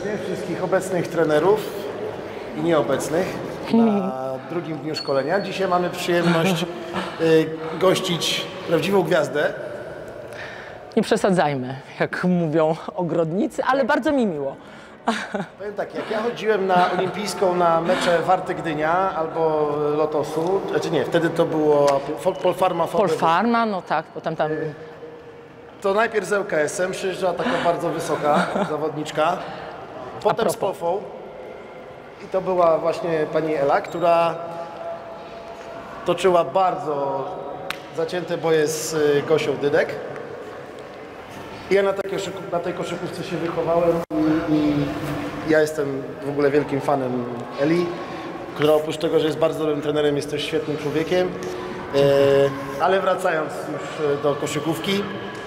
serdecznie wszystkich obecnych trenerów i nieobecnych na drugim dniu szkolenia. Dzisiaj mamy przyjemność gościć prawdziwą gwiazdę. Nie przesadzajmy, jak mówią ogrodnicy, ale bardzo mi miło. Powiem tak, jak ja chodziłem na olimpijską na mecze Warty Gdynia albo Lotosu, znaczy nie, wtedy to było Polfarma. Polfarma, no tak, potem tam... To najpierw z ŁKS-em przyjeżdżała taka bardzo wysoka zawodniczka, potem z Polfą i to była właśnie pani Ela, która toczyła bardzo zacięte boje z Gosią Dydek. I ja na tej koszykówce się wychowałem i ja jestem w ogóle wielkim fanem Eli, która oprócz tego, że jest bardzo dobrym trenerem, jest też świetnym człowiekiem. Ale wracając już do koszykówki,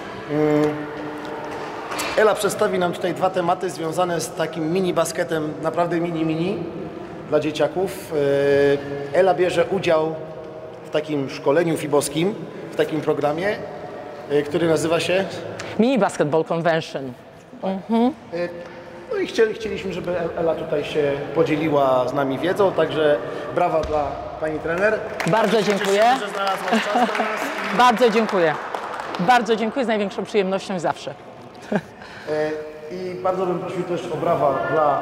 Ela przedstawi nam tutaj dwa tematy związane z takim mini basketem, naprawdę mini dla dzieciaków. Ela bierze udział w takim szkoleniu fibowskim, w takim programie, który nazywa się Mini Basketball Convention. No i chcieliśmy, żeby Ela tutaj się podzieliła z nami wiedzą, także brawa dla pani trener. Bardzo dziękuję. Cieszymy, że znalazła czas dla nas. Bardzo dziękuję. Bardzo dziękuję, z największą przyjemnością zawsze. I bardzo bym prosił też o brawa dla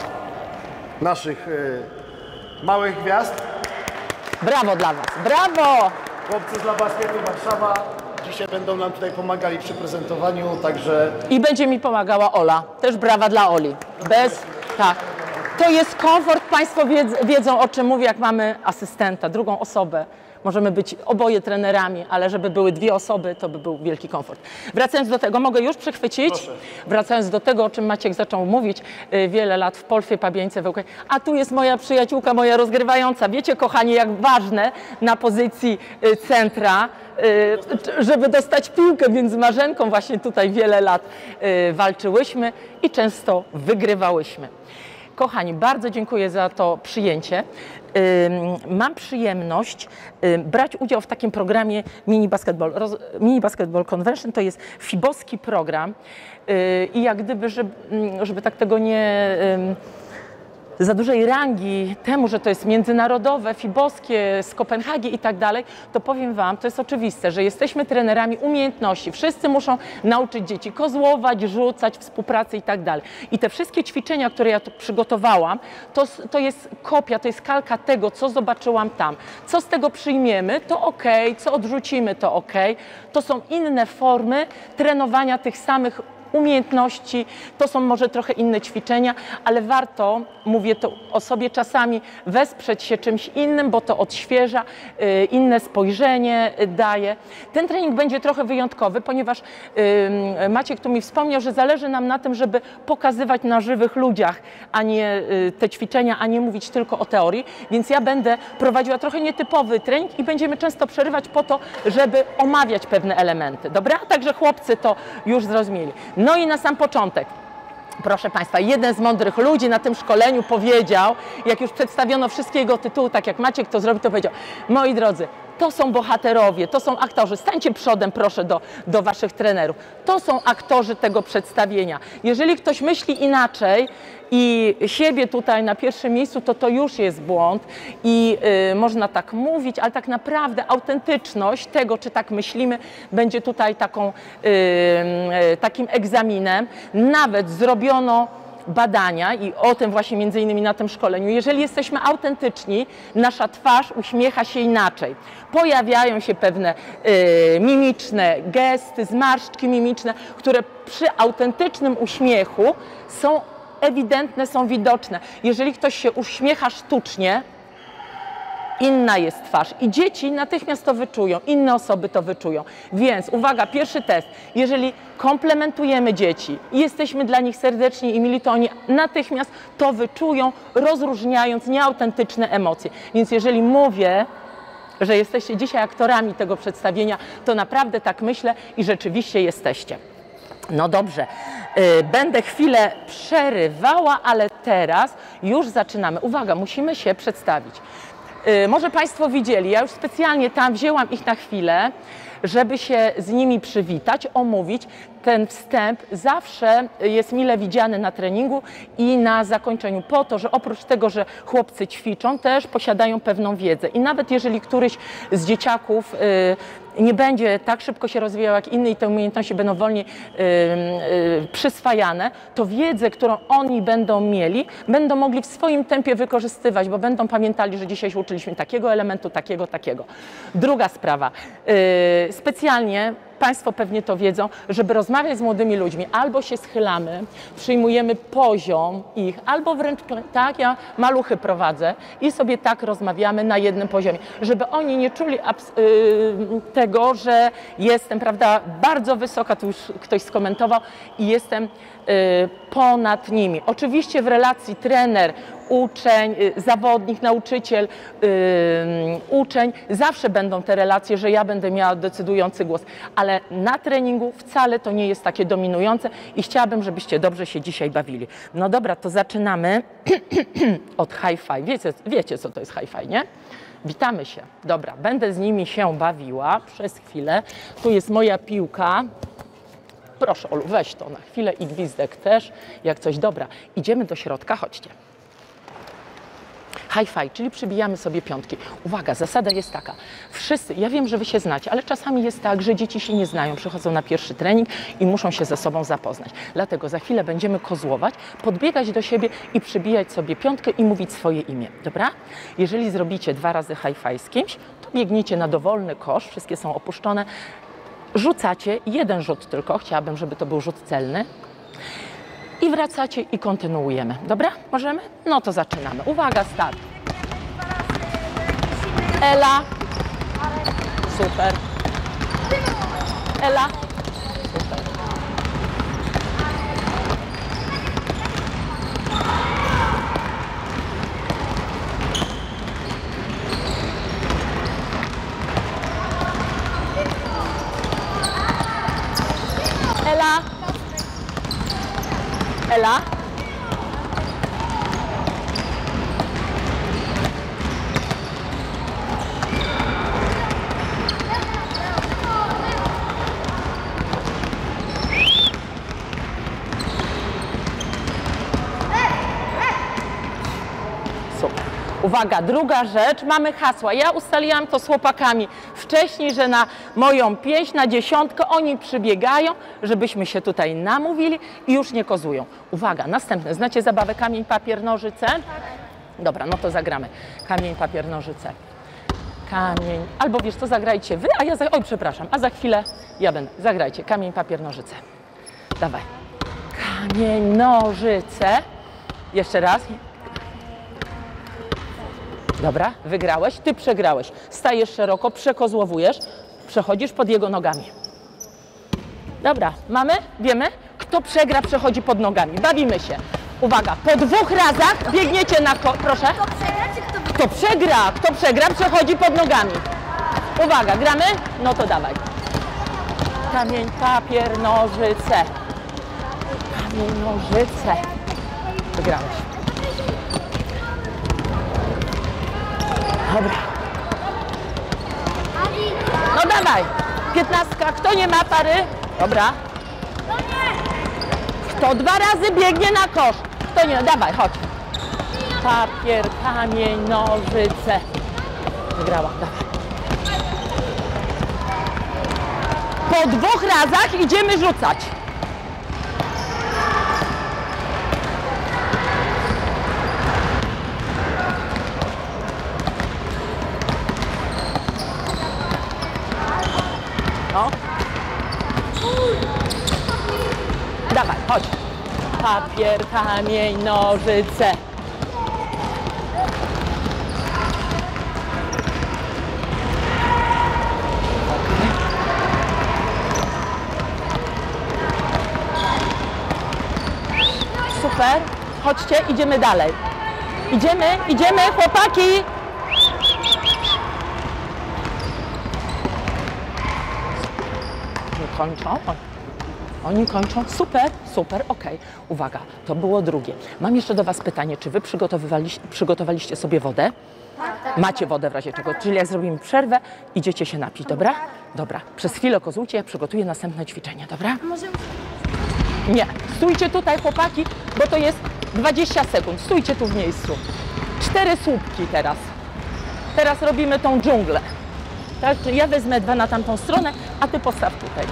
naszych małych gwiazd. Brawo dla Was, brawo! Chłopcy z La Basketu Warszawa dzisiaj będą nam tutaj pomagali przy prezentowaniu, także... I będzie mi pomagała Ola. Też brawa dla Oli. Tak. To jest komfort. Państwo wiedzą, o czym mówię, jak mamy asystenta, drugą osobę. Możemy być oboje trenerami, ale żeby były dwie osoby, to by był wielki komfort. Wracając do tego, mogę już przechwycić? Proszę. Wracając do tego, o czym Maciek zaczął mówić, wiele lat w Polfie, Pabiańce, w a tu jest moja przyjaciółka, moja rozgrywająca. Wiecie, kochani, jak ważne na pozycji centra, żeby dostać piłkę, więc z Marzenką właśnie tutaj wiele lat walczyłyśmy i często wygrywałyśmy. Kochani, bardzo dziękuję za to przyjęcie. Mam przyjemność brać udział w takim programie Mini Basketball Convention. To jest fibowski program i jak gdyby, żeby tak tego nie za dużej rangi temu, że to jest międzynarodowe, fibowskie, z Kopenhagi i tak dalej, to powiem Wam, to jest oczywiste, że jesteśmy trenerami umiejętności. Wszyscy muszą nauczyć dzieci kozłować, rzucać, współpracy i tak dalej. I te wszystkie ćwiczenia, które ja tu przygotowałam, to jest kopia, to jest kalka tego, co zobaczyłam tam. Co z tego przyjmiemy, to ok, co odrzucimy, to ok. To są inne formy trenowania tych samych umiejętności, to są może trochę inne ćwiczenia, ale warto, mówię to o sobie czasami, wesprzeć się czymś innym, bo to odświeża, inne spojrzenie daje. Ten trening będzie trochę wyjątkowy, ponieważ Maciek tu mi wspomniał, że zależy nam na tym, żeby pokazywać na żywych ludziach, a nie te ćwiczenia, a nie mówić tylko o teorii, więc ja będę prowadziła trochę nietypowy trening i będziemy często przerywać po to, żeby omawiać pewne elementy, dobra? Także chłopcy to już zrozumieli. No i na sam początek, proszę Państwa, jeden z mądrych ludzi na tym szkoleniu powiedział, jak już przedstawiono wszystkie jego tytuły, tak jak Maciek to zrobił, to powiedział: moi drodzy, to są bohaterowie, to są aktorzy. Stańcie przodem, proszę, do Waszych trenerów. To są aktorzy tego przedstawienia. Jeżeli ktoś myśli inaczej i siebie tutaj na pierwszym miejscu, to już jest błąd i można tak mówić, ale tak naprawdę autentyczność tego, czy tak myślimy, będzie tutaj takim egzaminem. Nawet zrobiono badania i o tym właśnie między innymi na tym szkoleniu. Jeżeli jesteśmy autentyczni, nasza twarz uśmiecha się inaczej. Pojawiają się pewne mimiczne gesty, zmarszczki mimiczne, które przy autentycznym uśmiechu są ewidentne, są widoczne. Jeżeli ktoś się uśmiecha sztucznie, inna jest twarz i dzieci natychmiast to wyczują, inne osoby to wyczują. Więc uwaga, pierwszy test. Jeżeli komplementujemy dzieci i jesteśmy dla nich serdeczni i mili, to oni natychmiast to wyczują, rozróżniając nieautentyczne emocje. Więc jeżeli mówię, że jesteście dzisiaj aktorami tego przedstawienia, to naprawdę tak myślę i rzeczywiście jesteście. No dobrze, będę chwilę przerywała, ale teraz już zaczynamy. Uwaga, musimy się przedstawić. Może Państwo widzieli, ja już specjalnie tam wzięłam ich na chwilę. żeby się z nimi przywitać, omówić. Ten wstęp zawsze jest mile widziany na treningu i na zakończeniu, po to, że oprócz tego, że chłopcy ćwiczą, też posiadają pewną wiedzę. I nawet jeżeli któryś z dzieciaków nie będzie tak szybko się rozwijał jak inny i te umiejętności będą wolniej przyswajane, to wiedzę, którą oni będą mieli, będą mogli w swoim tempie wykorzystywać, bo będą pamiętali, że dzisiaj się uczyliśmy takiego elementu, takiego. Druga sprawa. Specjalnie Państwo pewnie to wiedzą, żeby rozmawiać z młodymi ludźmi, albo się schylamy, przyjmujemy poziom ich, albo wręcz tak, ja maluchy prowadzę i sobie tak rozmawiamy na jednym poziomie, żeby oni nie czuli tego, że jestem, prawda, bardzo wysoka, tu już ktoś skomentował, i jestem ponad nimi. Oczywiście w relacji trener, uczeń, zawodnik, nauczyciel, uczeń, zawsze będą te relacje, że ja będę miała decydujący głos, ale na treningu wcale to nie jest takie dominujące i chciałabym, żebyście dobrze się dzisiaj bawili. No dobra, to zaczynamy od hi-fi. Wiecie, co to jest hi-fi, nie? Witamy się. Dobra, będę z nimi się bawiła przez chwilę. Tu jest moja piłka. Proszę, Olu, weź to na chwilę i gwizdek też, jak coś. Dobra, idziemy do środka, chodźcie. Hi-fi, czyli przybijamy sobie piątki. Uwaga, zasada jest taka. Wszyscy, ja wiem, że wy się znacie, ale czasami jest tak, że dzieci się nie znają, przychodzą na pierwszy trening i muszą się ze sobą zapoznać. Dlatego za chwilę będziemy kozłować, podbiegać do siebie i przybijać sobie piątkę i mówić swoje imię, dobra? Jeżeli zrobicie 2 razy hi-fi z kimś, to biegniecie na dowolny kosz, wszystkie są opuszczone, rzucacie, 1 rzut tylko, chciałabym, żeby to był rzut celny. I wracacie i kontynuujemy. Dobra? Możemy? No to zaczynamy. Uwaga, start. Ela. Super. Ela. Super. Ela. Ela. Super. Uwaga, druga rzecz, mamy hasła. Ja ustaliłam to z chłopakami wcześniej, że na moją pięść, na 10 oni przybiegają, żebyśmy się tutaj namówili i już nie kozują. Uwaga, następne. Znacie zabawę kamień, papier, nożyce? Dobra, no to zagramy. Kamień, papier, nożyce. Kamień. Albo wiesz co, zagrajcie wy, a ja oj, przepraszam, a za chwilę ja będę. Zagrajcie. Kamień, papier, nożyce. Dawaj. Kamień, nożyce. Jeszcze raz. Dobra, wygrałeś, ty przegrałeś. Stajesz szeroko, przekozłowujesz, przechodzisz pod jego nogami. Dobra, mamy? Wiemy? Kto przegra, przechodzi pod nogami. Bawimy się. Uwaga, po 2 razach biegniecie na proszę. Kto przegra, czy kto wygra? Kto przegra? Kto przegra, przechodzi pod nogami. Uwaga, gramy? No to dawaj. Kamień, papier, nożyce. Kamień, nożyce. Wygrałeś. Dobra. No dawaj. 15. Kto nie ma pary? Dobra. Kto 2 razy biegnie na kosz? Kto nie? Dawaj, chodź. Papier, kamień, nożyce. Wygrała, dawaj. Po 2 razach idziemy rzucać. No. Dawaj, chodź. Papier, kamień, nożyce. Super. Chodźcie, idziemy dalej. Idziemy, chłopaki. Kończą. Oni kończą. Super, super, okej. Uwaga, to było drugie. Mam jeszcze do Was pytanie, czy Wy przygotowaliście sobie wodę? Macie wodę w razie czego, czyli jak zrobimy przerwę, idziecie się napić, dobra? Dobra, przez chwilę kozłujcie, ja przygotuję następne ćwiczenie, dobra? Może... Nie, stójcie tutaj chłopaki, bo to jest 20 sekund. Stójcie tu w miejscu. 4 słupki teraz. Teraz robimy tą dżunglę. Tak, ja wezmę 2 na tamtą stronę, a ty postaw tutaj.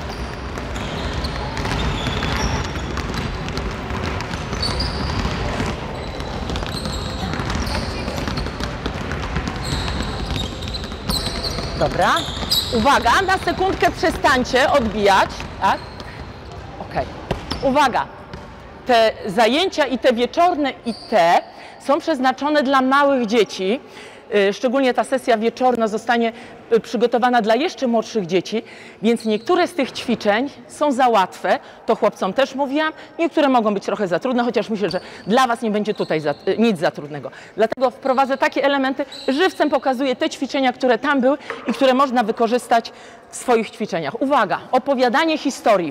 Dobra. Uwaga, na sekundkę przestańcie odbijać. Tak? Okej. Uwaga. Te zajęcia i te wieczorne i te są przeznaczone dla małych dzieci. Szczególnie ta sesja wieczorna zostanie przygotowana dla jeszcze młodszych dzieci, więc niektóre z tych ćwiczeń są za łatwe, to chłopcom też mówiłam, niektóre mogą być trochę za trudne, chociaż myślę, że dla Was nie będzie tutaj nic za trudnego. Dlatego wprowadzę takie elementy, żywcem pokazuję te ćwiczenia, które tam były i które można wykorzystać w swoich ćwiczeniach. Uwaga, opowiadanie historii.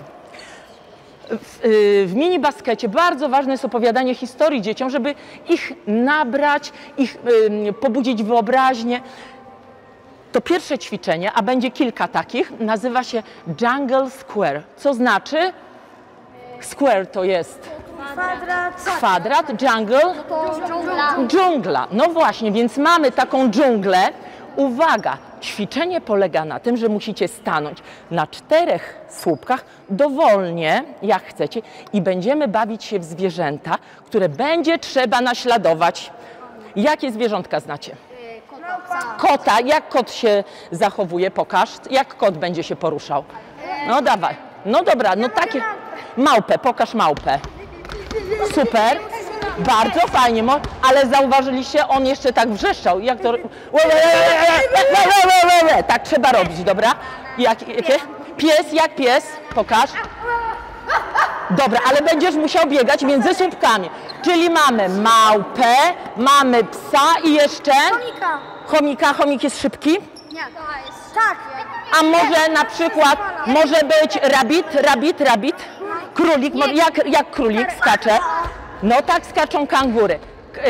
W mini baskecie bardzo ważne jest opowiadanie historii dzieciom, żeby ich nabrać, ich pobudzić wyobraźnię. To pierwsze ćwiczenie, a będzie kilka takich, nazywa się Jungle Square. Co znaczy? Square to jest kwadrat, jungle, dżungla. No właśnie, więc mamy taką dżunglę. Uwaga, ćwiczenie polega na tym, że musicie stanąć na 4 słupkach dowolnie, jak chcecie, i będziemy bawić się w zwierzęta, które będzie trzeba naśladować. Jakie zwierzątka znacie? Kota. Jak kot się zachowuje? Pokaż. Jak kot będzie się poruszał? No dawaj. No dobra, no takie. Małpę, pokaż małpę. Super. Bardzo fajnie, ale zauważyliście, on jeszcze tak wrzeszczał. Jak to... Tak trzeba robić, dobra? Jakie? Pies, jak pies? Pokaż. Dobra, ale będziesz musiał biegać między słupkami. Czyli mamy małpę, mamy psa i jeszcze... Chomika. Chomik jest szybki? Nie, to jest... Tak. A może na przykład, może być rabbit? Królik, jak królik skacze? No tak skaczą kangury.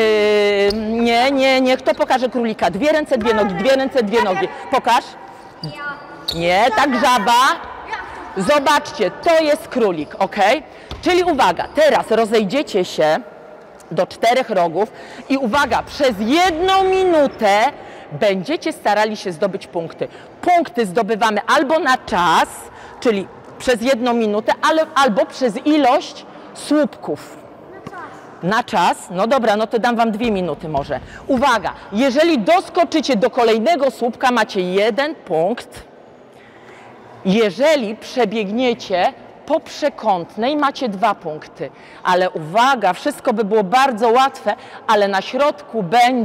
Nie, kto pokaże królika? 2 ręce, 2 nogi, 2 ręce, 2 nogi. Pokaż. Nie, tak żaba. Zobaczcie, to jest królik, ok? Czyli uwaga, teraz rozejdziecie się do 4 rogów i uwaga, przez 1 minutę będziecie starali się zdobyć punkty. Punkty zdobywamy albo na czas, czyli przez 1 minutę, albo przez ilość słupków. Na czas? No dobra, no to dam Wam 2 minuty może. Uwaga, jeżeli doskoczycie do kolejnego słupka, macie 1 punkt. Jeżeli przebiegniecie po przekątnej, macie 2 punkty. Ale uwaga, wszystko by było bardzo łatwe, ale na środku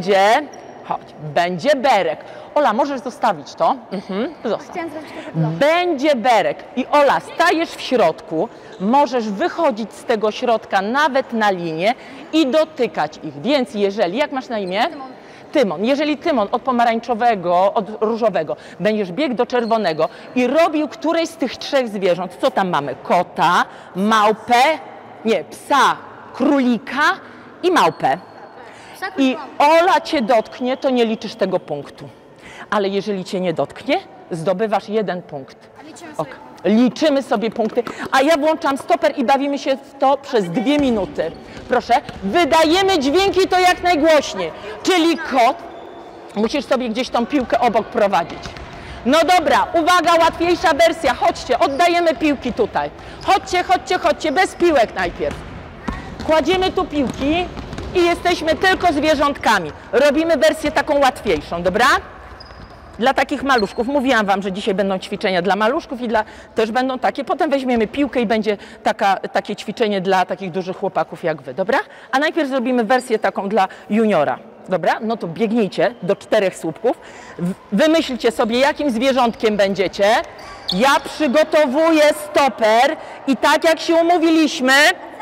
będzie berek. Ola, możesz zostawić to? Zostaw. Będzie berek. I Ola, stajesz w środku, możesz wychodzić z tego środka nawet na linię i dotykać ich. Więc jeżeli, jak masz na imię? Tymon. Jeżeli Tymon od pomarańczowego, od różowego będziesz biegł do czerwonego i robił któreś z tych 3 zwierząt, co tam mamy? Kota, małpę, psa, królika i małpę. I Ola Cię dotknie, to nie liczysz tego punktu. Ale jeżeli Cię nie dotknie, zdobywasz 1 punkt. Liczymy sobie punkty, a ja włączam stoper i bawimy się w to przez 2 minuty. Proszę, wydajemy dźwięki to jak najgłośniej. Czyli kot, musisz sobie gdzieś tą piłkę obok prowadzić. No dobra, uwaga, łatwiejsza wersja, chodźcie, oddajemy piłki tutaj. Chodźcie, bez piłek najpierw. Kładziemy tu piłki i jesteśmy tylko zwierzątkami. Robimy wersję taką łatwiejszą, dobra? Dla takich maluszków. Mówiłam Wam, że dzisiaj będą ćwiczenia dla maluszków i też będą takie. Potem weźmiemy piłkę i będzie takie ćwiczenie dla takich dużych chłopaków jak Wy, dobra? A najpierw zrobimy wersję taką dla juniora, dobra? No to biegnijcie do 4 słupków. Wymyślcie sobie, jakim zwierzątkiem będziecie. Ja przygotowuję stoper i tak jak się umówiliśmy...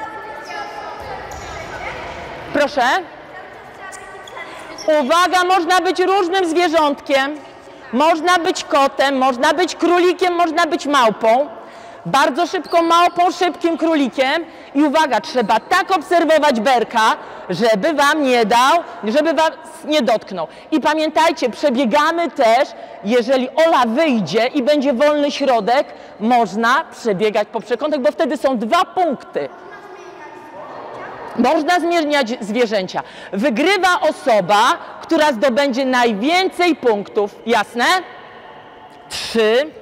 Proszę. Uwaga, można być różnym zwierzątkiem. Można być kotem, można być królikiem, można być małpą. bardzo szybką małpą, szybkim królikiem i uwaga, trzeba tak obserwować berka, żeby wam nie dał, żeby was nie dotknął. I pamiętajcie, przebiegamy też, jeżeli Ola wyjdzie i będzie wolny środek, można przebiegać po przekątach, bo wtedy są 2 punkty. Można zmieniać zwierzęcia. Wygrywa osoba, która zdobędzie najwięcej punktów. Jasne? 3,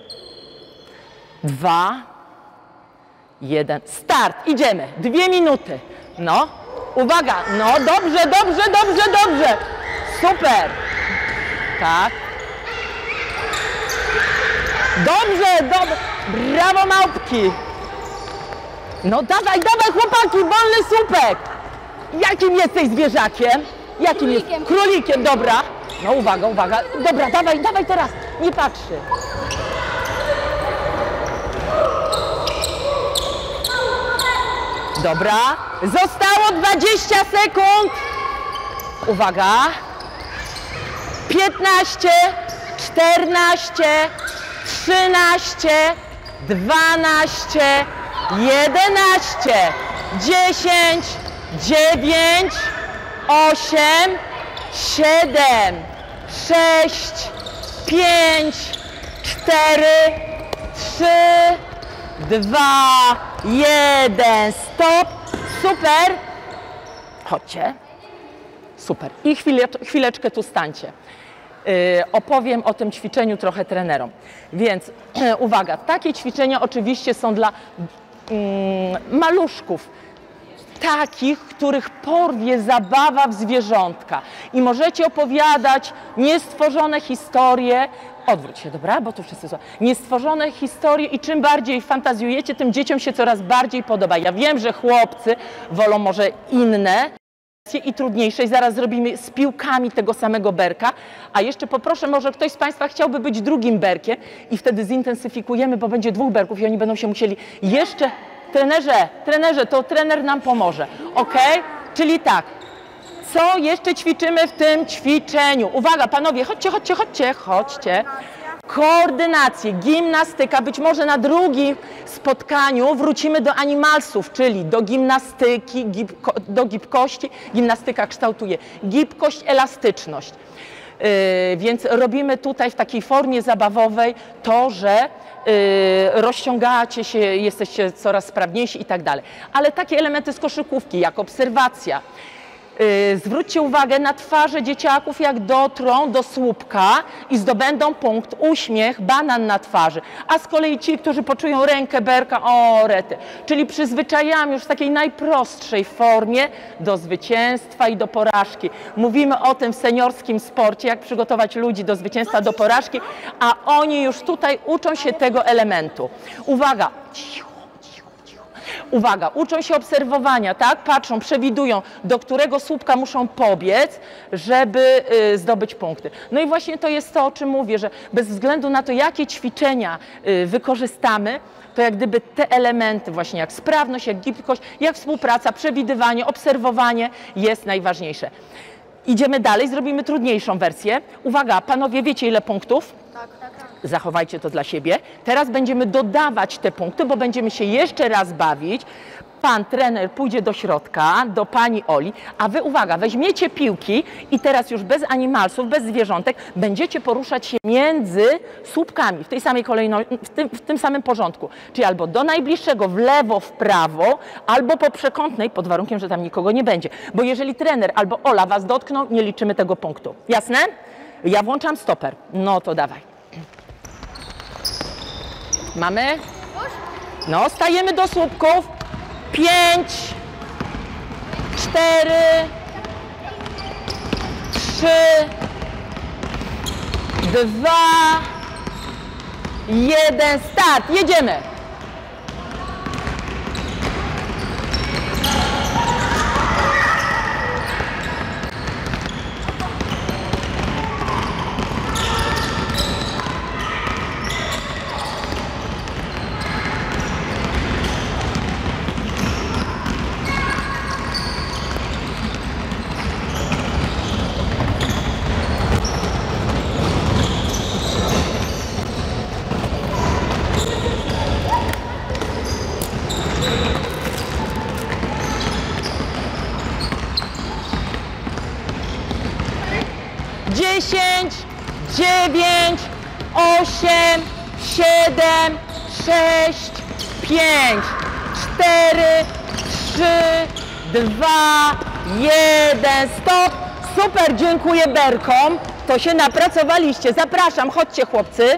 2, 1. Start. Idziemy. 2 minuty. No. Uwaga. No. Dobrze, dobrze, dobrze, dobrze. Super. Tak. Dobrze, dobrze. Brawo, małpki. No dawaj, dawaj chłopaki, wolny słupek! Jakim jesteś zwierzakiem? Jakim jest? Królikiem, dobra. No uwaga, uwaga. Dobra, dawaj, dawaj teraz. Nie patrzy. Dobra. Zostało 20 sekund. Uwaga. 15, 14, 13, 12, 11, 10, 9, 8, 7, 6, 5, 4, 3, 2, 1, stop. Super. Chodźcie. Super. I chwileczkę tu stańcie. Opowiem o tym ćwiczeniu trochę trenerom. Więc uwaga, takie ćwiczenia oczywiście są dla maluszków, takich, których porwie zabawa w zwierzątka. I możecie opowiadać niestworzone historie. Odwróć się, dobra? Bo tu wszyscy są. Niestworzone historie i czym bardziej fantazjujecie, tym dzieciom się coraz bardziej podoba. Ja wiem, że chłopcy wolą może inne i trudniejsze i zaraz zrobimy z piłkami tego samego berka, a jeszcze poproszę, może ktoś z Państwa chciałby być drugim berkiem i wtedy zintensyfikujemy, bo będzie 2 berków i oni będą się musieli jeszcze... Trenerze, to trener nam pomoże, ok? Czyli tak, co jeszcze ćwiczymy w tym ćwiczeniu? Uwaga, panowie, chodźcie. Koordynację, gimnastyka, być może na drugim spotkaniu wrócimy do animalsów, czyli do gimnastyki, do gibkości. Gimnastyka kształtuje gibkość, elastyczność. Więc robimy tutaj w takiej formie zabawowej to, że rozciągacie się, jesteście coraz sprawniejsi i tak dalej. Ale takie elementy z koszykówki, jak obserwacja. Zwróćcie uwagę na twarze dzieciaków, jak dotrą do słupka i zdobędą punkt, uśmiech, banan na twarzy. A z kolei ci, którzy poczują rękę berka, o rety. Czyli przyzwyczajamy już w takiej najprostszej formie do zwycięstwa i do porażki. Mówimy o tym w seniorskim sporcie, jak przygotować ludzi do zwycięstwa, do porażki, a oni już tutaj uczą się tego elementu. Uwaga! Uwaga, uczą się obserwowania, tak? Patrzą, przewidują, do którego słupka muszą pobiec, żeby zdobyć punkty. No i właśnie to jest to, o czym mówię, że bez względu na to, jakie ćwiczenia wykorzystamy, to jak gdyby te elementy właśnie jak sprawność, jak gibkość, jak współpraca, przewidywanie, obserwowanie jest najważniejsze. Idziemy dalej, zrobimy trudniejszą wersję. Uwaga, panowie, wiecie ile punktów? Tak. Zachowajcie to dla siebie. Teraz będziemy dodawać te punkty, bo będziemy się jeszcze raz bawić. Pan trener pójdzie do środka, do pani Oli, a wy, uwaga, weźmiecie piłki i teraz już bez animalsów, bez zwierzątek będziecie poruszać się między słupkami w tej samej kolejności, w tym samym porządku. Czyli albo do najbliższego, w lewo, w prawo, albo po przekątnej, pod warunkiem, że tam nikogo nie będzie. Bo jeżeli trener albo Ola was dotkną, nie liczymy tego punktu. Jasne? Ja włączam stoper. No to dawaj. Mamy? No, stajemy do słupków. 5, 4, 3, 2, 1, start. Jedziemy. 10, 9, 8, 7, 6, 5, 4, 3, 2, 1, stop! Super, dziękuję berkom. To się napracowaliście. Zapraszam, chodźcie chłopcy.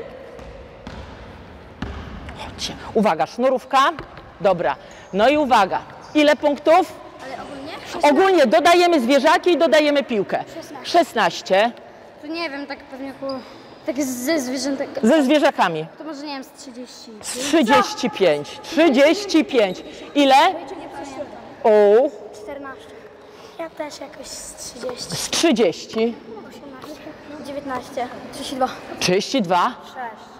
Chodźcie. Uwaga, sznurówka. Dobra. No i uwaga. Ile punktów? Ale ogólnie? Ogólnie dodajemy zwierzaki i dodajemy piłkę. 16. To nie wiem, tak pewnie około... Tak ze zwierzętek... Ze zwierzakami. To może nie wiem, z 30. 35. 35. Ile? O, 14. Ja też jakoś z 30. z 30. 18. 19. 32. 32. 6.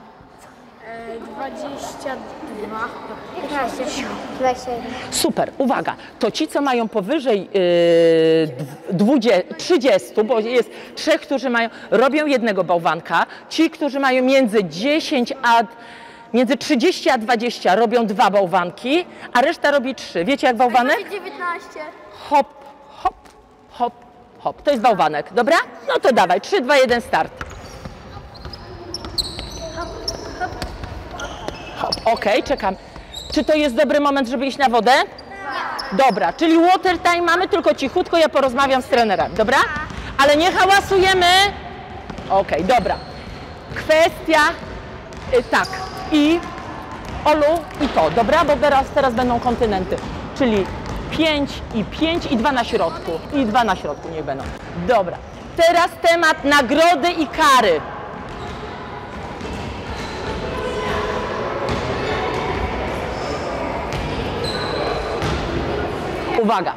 22. 15. 21. Super, uwaga, to ci, co mają powyżej 30, bo jest 3, którzy mają, robią jednego bałwanka, ci, którzy mają między 30 a 20 robią 2 bałwanki, a reszta robi 3. Wiecie jak bałwanek? 19. Hop, hop, hop, hop. To jest bałwanek, dobra? No to dawaj, 3, 2, 1, start. Hop, okej, czekam. Czy to jest dobry moment, żeby iść na wodę? Dobra, czyli water time mamy, tylko cichutko, ja porozmawiam z trenerem, dobra? Ale nie hałasujemy. Okej, dobra. Kwestia, tak, i Olu i to, dobra? Bo teraz będą kontynenty, czyli 5 i 5 i 2 na środku. I 2 na środku niech będą. Dobra, teraz temat nagrody i kary. Uwaga.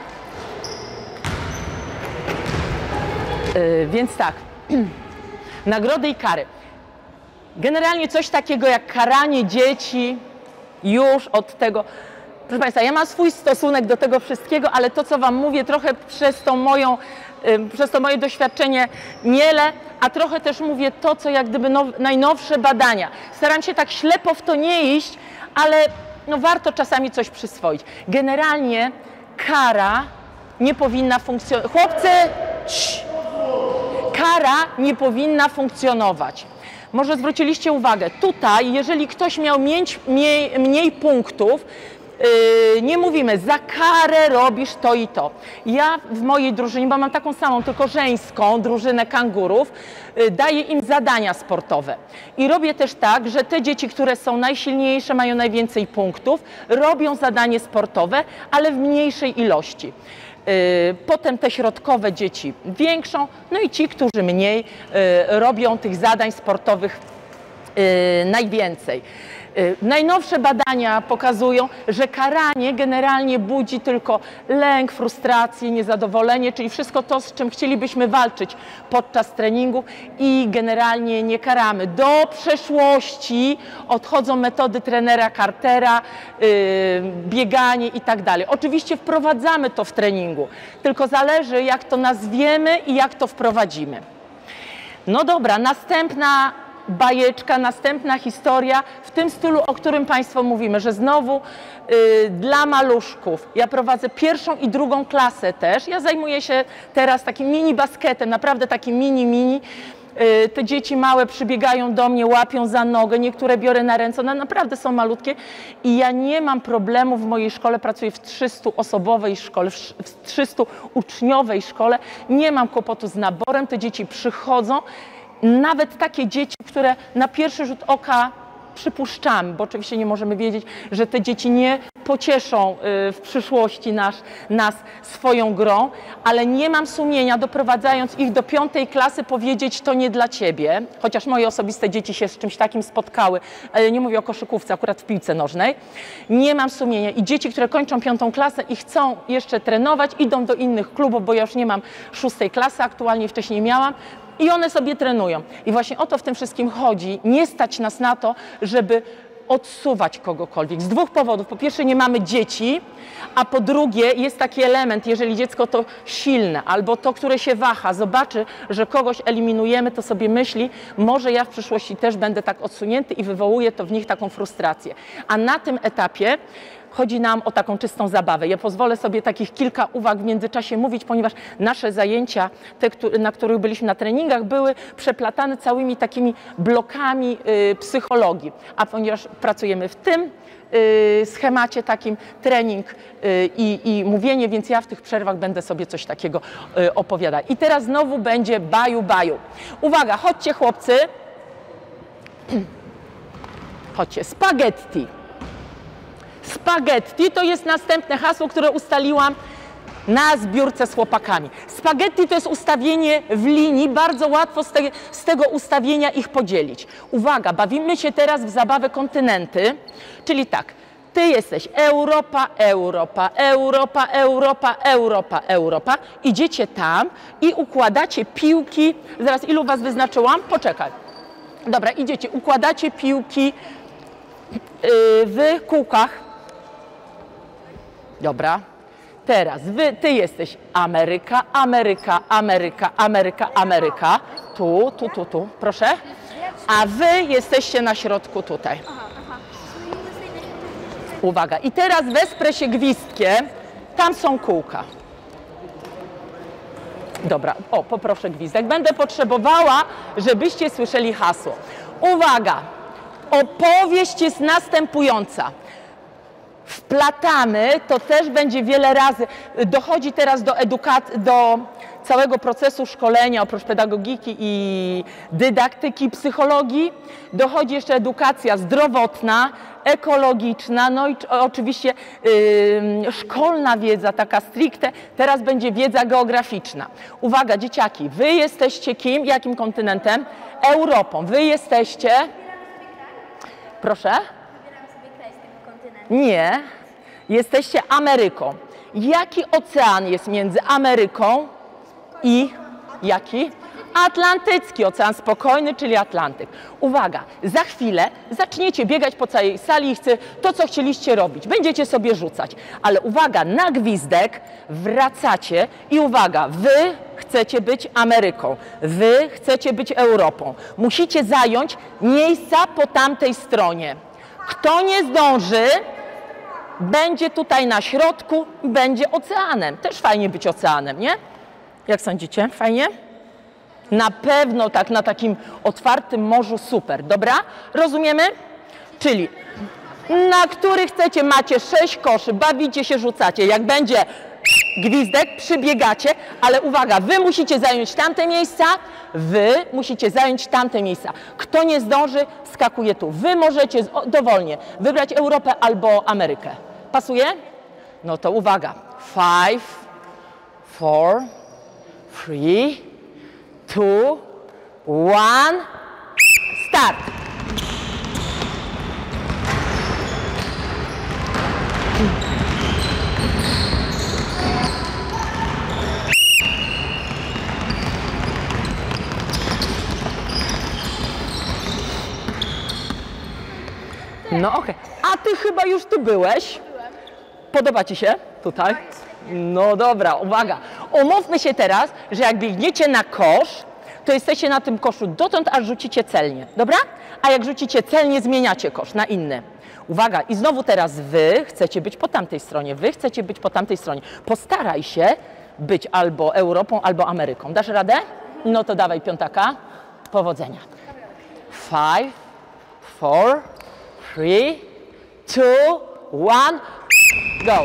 Więc tak, nagrody i kary. Generalnie coś takiego jak karanie dzieci już od tego. Proszę Państwa, ja mam swój stosunek do tego wszystkiego, ale to, co Wam mówię, trochę przez to moje doświadczenie miele, a trochę też mówię to, co jak gdyby najnowsze badania. Staram się tak ślepo w to nie iść, ale no warto czasami coś przyswoić. Generalnie kara nie powinna funkcjonować. Chłopcy, kara nie powinna funkcjonować. Może zwróciliście uwagę, tutaj jeżeli ktoś miał mniej punktów, nie mówimy, za karę robisz to i to. Ja w mojej drużynie, bo mam taką samą, tylko żeńską drużynę kangurów, daję im zadania sportowe. I robię też tak, że te dzieci, które są najsilniejsze, mają najwięcej punktów, robią zadanie sportowe, ale w mniejszej ilości. Potem te środkowe dzieci większą, no i ci, którzy mniej, robią tych zadań sportowych najwięcej. Najnowsze badania pokazują, że karanie generalnie budzi tylko lęk, frustrację, niezadowolenie, czyli wszystko to, z czym chcielibyśmy walczyć podczas treningu i generalnie nie karamy. Do przeszłości odchodzą metody trenera Cartera, bieganie i tak dalej. Oczywiście wprowadzamy to w treningu, tylko zależy jak to nazwiemy i jak to wprowadzimy. No dobra, następna bajeczka, następna historia w tym stylu, o którym Państwu mówimy, że znowu dla maluszków. Ja prowadzę 1. i 2. klasę też. Ja zajmuję się teraz takim mini basketem, naprawdę takim mini. Te dzieci małe przybiegają do mnie, łapią za nogę, niektóre biorę na ręce, one naprawdę są malutkie i ja nie mam problemu w mojej szkole, pracuję w 300-osobowej szkole, w 300-uczniowej szkole, nie mam kłopotu z naborem, te dzieci przychodzą. Nawet takie dzieci, które na pierwszy rzut oka przypuszczamy, bo oczywiście nie możemy wiedzieć, że te dzieci nie pocieszą w przyszłości nas swoją grą, ale nie mam sumienia, doprowadzając ich do 5. klasy, powiedzieć, to nie dla ciebie, chociaż moje osobiste dzieci się z czymś takim spotkały, ale nie mówię o koszykówce, akurat w piłce nożnej. Nie mam sumienia i dzieci, które kończą 5. klasę i chcą jeszcze trenować, idą do innych klubów, bo ja już nie mam 6. klasy, aktualnie wcześniej miałam, i one sobie trenują. I właśnie o to w tym wszystkim chodzi. Nie stać nas na to, żeby odsuwać kogokolwiek. Z 2 powodów. Po pierwsze, nie mamy dzieci, a po drugie jest taki element, jeżeli dziecko to silne albo to, które się waha, zobaczy, że kogoś eliminujemy, to sobie myśli, może ja w przyszłości też będę tak odsunięty i wywołuje to w nich taką frustrację. A na tym etapie chodzi nam o taką czystą zabawę. Ja pozwolę sobie takich kilka uwag w międzyczasie mówić, ponieważ nasze zajęcia, te, na których byliśmy na treningach, były przeplatane całymi takimi blokami psychologii. A ponieważ pracujemy w tym schemacie takim trening i mówienie, więc ja w tych przerwach będę sobie coś takiego opowiadać. I teraz znowu będzie baju, baju. Uwaga, chodźcie chłopcy. Chodźcie, spaghetti. Spaghetti to jest następne hasło, które ustaliłam na zbiórce z chłopakami. Spaghetti to jest ustawienie w linii, bardzo łatwo z tego ustawienia ich podzielić. Uwaga, bawimy się teraz w zabawę kontynenty, czyli tak, ty jesteś Europa, Europa, Europa, Europa, Europa, Europa. Idziecie tam i układacie piłki. Zaraz, ilu was wyznaczyłam? Poczekaj. Dobra, idziecie, układacie piłki w kółkach. Dobra. Teraz ty jesteś Ameryka, Ameryka, Ameryka, Ameryka, Ameryka. Tu, proszę. A wy jesteście na środku tutaj. Uwaga. I teraz wesprę się gwizdkiem. Tam są kółka. Dobra, o, poproszę gwizdek. Będę potrzebowała, żebyście słyszeli hasło. Uwaga. Opowieść jest następująca. Wplatamy, to też będzie wiele razy, dochodzi teraz do całego procesu szkolenia, oprócz pedagogiki i dydaktyki, psychologii, dochodzi jeszcze edukacja zdrowotna, ekologiczna, no i oczywiście szkolna wiedza, taka stricte, teraz będzie wiedza geograficzna. Uwaga, dzieciaki, wy jesteście kim? Jakim kontynentem? Europą. Wy jesteście... Proszę? Nie, jesteście Ameryką. Jaki ocean jest między Ameryką i jaki? Atlantycki, ocean spokojny, czyli Atlantyk. Uwaga, za chwilę zaczniecie biegać po całej sali i chcę to, co chcieliście robić. Będziecie sobie rzucać. Ale uwaga, na gwizdek wracacie i uwaga, wy chcecie być Ameryką, wy chcecie być Europą. Musicie zająć miejsca po tamtej stronie. Kto nie zdąży, będzie tutaj na środku i będzie oceanem. Też fajnie być oceanem, nie? Jak sądzicie? Fajnie? Na pewno tak na takim otwartym morzu super. Dobra? Rozumiemy? Czyli na który chcecie, macie 6 koszy, bawicie się, rzucacie. Jak będzie gwizdek, przybiegacie, ale uwaga, wy musicie zająć tamte miejsca, wy musicie zająć tamte miejsca. Kto nie zdąży, skakuje tu. Wy możecie dowolnie wybrać Europę albo Amerykę. Pasuje? No to uwaga. 5, 4, 3, 2, 1, start! No okej. A ty chyba już tu byłeś? Podoba ci się tutaj? No dobra, uwaga. Umówmy się teraz, że jak biegniecie na kosz, to jesteście na tym koszu dotąd, aż rzucicie celnie. Dobra? A jak rzucicie celnie, zmieniacie kosz na inny. Uwaga, i znowu teraz wy chcecie być po tamtej stronie, wy chcecie być po tamtej stronie. Postaraj się być albo Europą, albo Ameryką. Dasz radę? No to dawaj piątaka. Powodzenia. 5, 4, 3, 2, 1, go!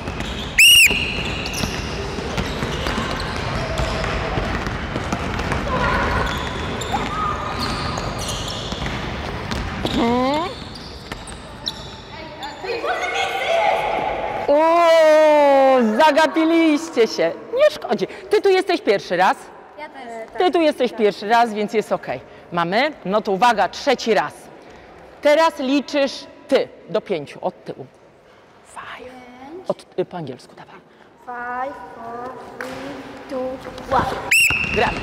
O, zagapiliście się. Nie szkodzi. Ty tu jesteś pierwszy raz. Ja też. Ty tu jesteś pierwszy raz, więc jest ok. Mamy? No to uwaga, trzeci raz. Teraz liczysz ty do 5 od tyłu. 5. Po angielsku, dawaj. 5, 4, 3, 2, 1. Gramy.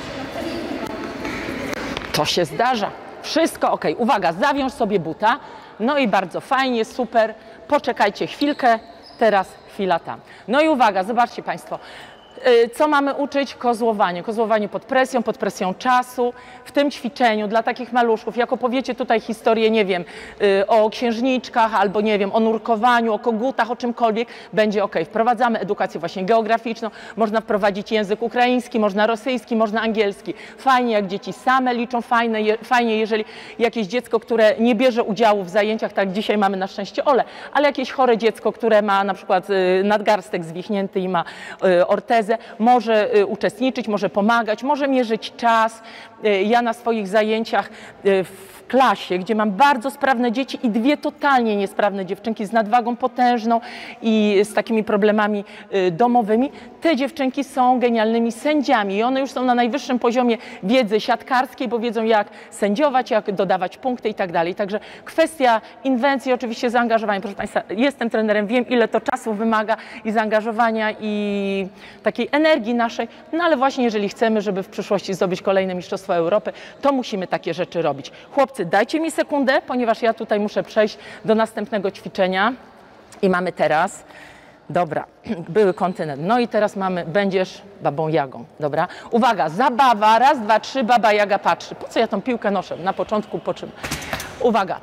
To się zdarza. Wszystko ok. Uwaga, zawiąż sobie buta, No i bardzo fajnie, super. Poczekajcie chwilkę, teraz chwila tam. No i uwaga, zobaczcie Państwo. Co mamy uczyć? Kozłowanie. Kozłowanie pod presją czasu. W tym ćwiczeniu dla takich maluszków, jak opowiecie tutaj historię, nie wiem, o księżniczkach albo nie wiem, o nurkowaniu, o kogutach, o czymkolwiek, będzie ok. Wprowadzamy edukację właśnie geograficzną, można wprowadzić język ukraiński, można rosyjski, można angielski. Fajnie, jak dzieci same liczą, fajnie, jeżeli jakieś dziecko, które nie bierze udziału w zajęciach, tak dzisiaj mamy na szczęście Ole, ale jakieś chore dziecko, które ma na przykład nadgarstek zwichnięty i ma ortezę, może uczestniczyć, może pomagać, może mierzyć czas. Ja na swoich zajęciach w klasie, gdzie mam bardzo sprawne dzieci i dwie totalnie niesprawne dziewczynki z nadwagą potężną i z takimi problemami domowymi, te dziewczynki są genialnymi sędziami i one już są na najwyższym poziomie wiedzy siatkarskiej, bo wiedzą jak sędziować, jak dodawać punkty i tak dalej. Także kwestia inwencji, oczywiście zaangażowania. Proszę Państwa, jestem trenerem, wiem ile to czasu wymaga i zaangażowania i takiej energii naszej, no ale właśnie jeżeli chcemy, żeby w przyszłości zdobyć kolejne Mistrzostwa Europy, to musimy takie rzeczy robić. Chłopcy, dajcie mi sekundę, ponieważ ja tutaj muszę przejść do następnego ćwiczenia i mamy teraz, dobra, były kontynent, no i teraz mamy, będziesz babą Jagą, dobra? Uwaga, zabawa, raz, dwa, trzy, baba Jaga patrzy. Po co ja tą piłkę noszę? Na początku, po czym? Uwaga,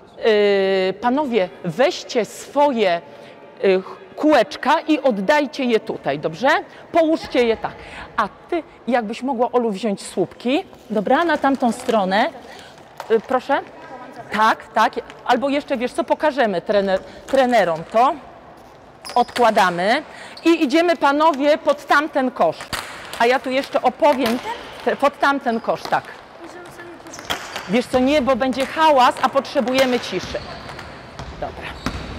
panowie, weźcie swoje kółeczka i oddajcie je tutaj, dobrze? Połóżcie je tak. A ty, jakbyś mogła, Olu, wziąć słupki, dobra, na tamtą stronę. Proszę? Tak, tak. Albo jeszcze, wiesz co, pokażemy trenerom to. Odkładamy i idziemy, panowie, pod tamten kosz. A ja tu jeszcze opowiem, pod tamten kosz, tak. Wiesz co, nie, bo będzie hałas, a potrzebujemy ciszy. Dobra.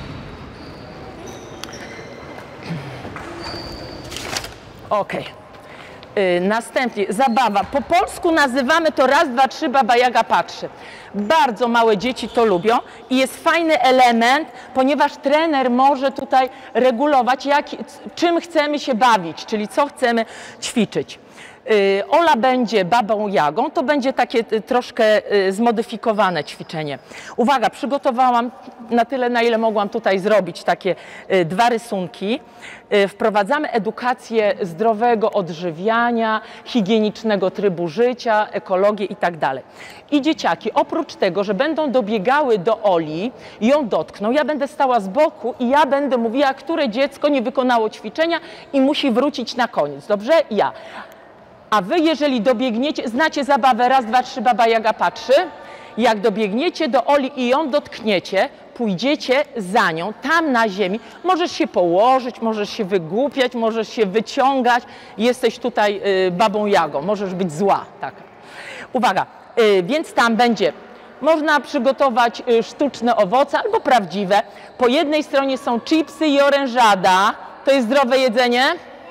Okej. Następnie zabawa. Po polsku nazywamy to raz, dwa, trzy, baba Jaga patrzy. Bardzo małe dzieci to lubią i jest fajny element, ponieważ trener może tutaj regulować, czym chcemy się bawić, czyli co chcemy ćwiczyć. Ola będzie babą Jagą, to będzie takie troszkę zmodyfikowane ćwiczenie. Uwaga, przygotowałam na tyle, na ile mogłam tutaj zrobić takie dwa rysunki. Wprowadzamy edukację zdrowego odżywiania, higienicznego trybu życia, ekologię i tak dalej. I dzieciaki, oprócz tego, że będą dobiegały do Oli, ją dotkną, ja będę stała z boku i ja będę mówiła, które dziecko nie wykonało ćwiczenia i musi wrócić na koniec, dobrze? Ja. A wy, jeżeli dobiegniecie, znacie zabawę raz, dwa, trzy, baba Jaga patrzy? Jak dobiegniecie do Oli i ją dotkniecie, pójdziecie za nią, tam na ziemi, możesz się położyć, możesz się wygłupiać, możesz się wyciągać, jesteś tutaj babą Jagą, możesz być zła. Tak. Uwaga, więc tam będzie, można przygotować sztuczne owoce albo prawdziwe. Po jednej stronie są chipsy i orężada, to jest zdrowe jedzenie.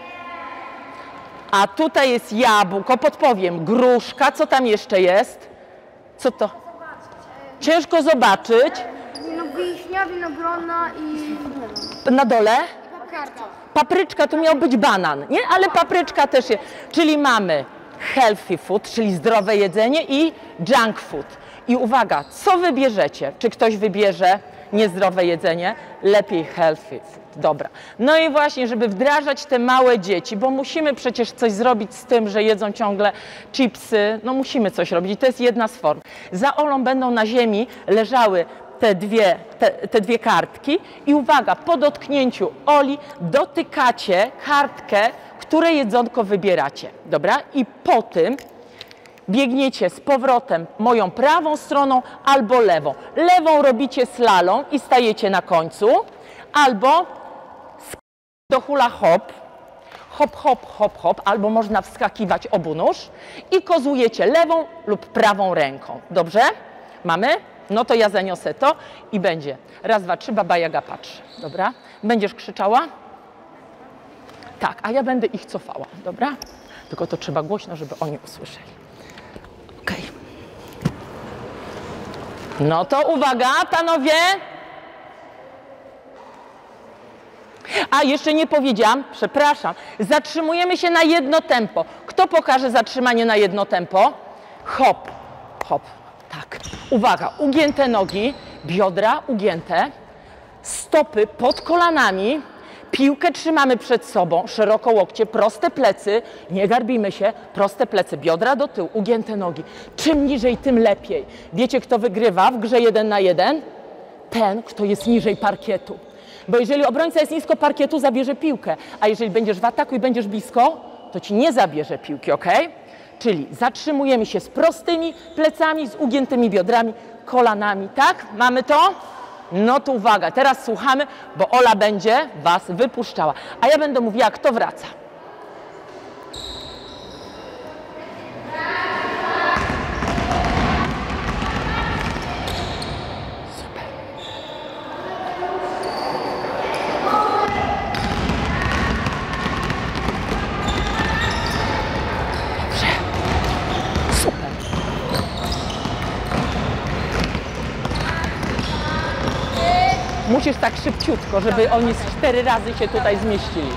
A tutaj jest jabłko, podpowiem, gruszka, co tam jeszcze jest? Co to? Ciężko zobaczyć. No wiśnia, winogrona i... Na dole? Karta. Papryczka, to miał być banan, nie? Ale papryczka też jest. Czyli mamy healthy food, czyli zdrowe jedzenie i junk food. I uwaga, co wybierzecie? Czy ktoś wybierze niezdrowe jedzenie? Lepiej healthy food. Dobra. No i właśnie, żeby wdrażać te małe dzieci, bo musimy przecież coś zrobić z tym, że jedzą ciągle chipsy, no musimy coś robić i to jest jedna z form. Za Olą będą na ziemi leżały te dwie kartki i uwaga, po dotknięciu Oli dotykacie kartkę, które jedzonko wybieracie, dobra? I po tym biegniecie z powrotem moją prawą stroną albo lewą. Lewą robicie slalom i stajecie na końcu, albo do hula hop, hop, hop, hop, hop, albo można wskakiwać obunóż i kozujecie lewą lub prawą ręką. Dobrze? Mamy? No to ja zaniosę to i będzie. Raz, dwa, trzy, baba Jaga patrzy. Dobra? Będziesz krzyczała? Tak, a ja będę ich cofała. Dobra? Tylko to trzeba głośno, żeby oni usłyszeli. Okej. No to uwaga, panowie! A, jeszcze nie powiedziałam, przepraszam, zatrzymujemy się na jedno tempo. Kto pokaże zatrzymanie na jedno tempo? Hop, hop, tak. Uwaga, ugięte nogi biodra ugięte, stopy pod kolanami, piłkę trzymamy przed sobą, szeroko łokcie, proste plecy, nie garbimy się, proste plecy, biodra do tyłu, ugięte nogi. Czym niżej, tym lepiej. Wiecie, kto wygrywa w grze 1 na 1? Ten, kto jest niżej parkietu. Bo jeżeli obrońca jest nisko parkietu, zabierze piłkę, a jeżeli będziesz w ataku i będziesz blisko, to ci nie zabierze piłki, ok? Czyli zatrzymujemy się z prostymi plecami, z ugiętymi biodrami, kolanami, tak? Mamy to? No to uwaga, teraz słuchamy, bo Ola będzie was wypuszczała, a ja będę mówiła, kto wraca. Super. Dobrze. Super. Musisz tak szybciutko, żeby oni z 4 razy się tutaj zmieścili.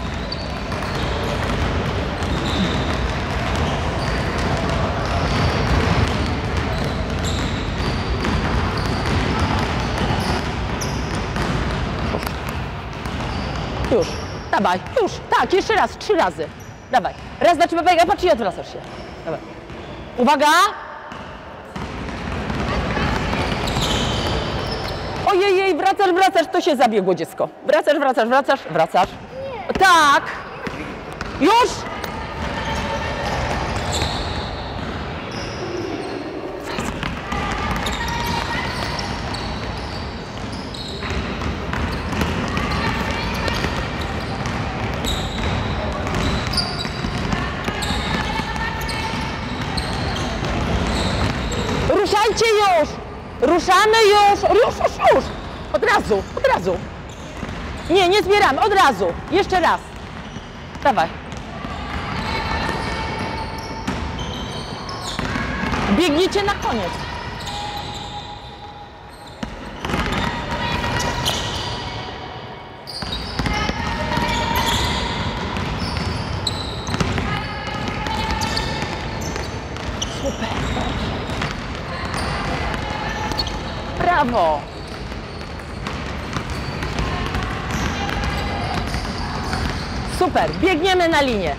Już, dawaj, już, tak, jeszcze raz, 3 razy. Dawaj, raz, dwa, trzy, patrz i odwracasz się. Dawaj. Uwaga! Ojej, wracasz, to się zabiegło dziecko. Wracasz. Nie. Tak. Już. Ruszajcie już. Ruszamy już! Już! Od razu! Nie zbieramy, od razu! Jeszcze raz! Dawaj! Biegniecie na koniec! Super! Brawo! Super, biegniemy na linię.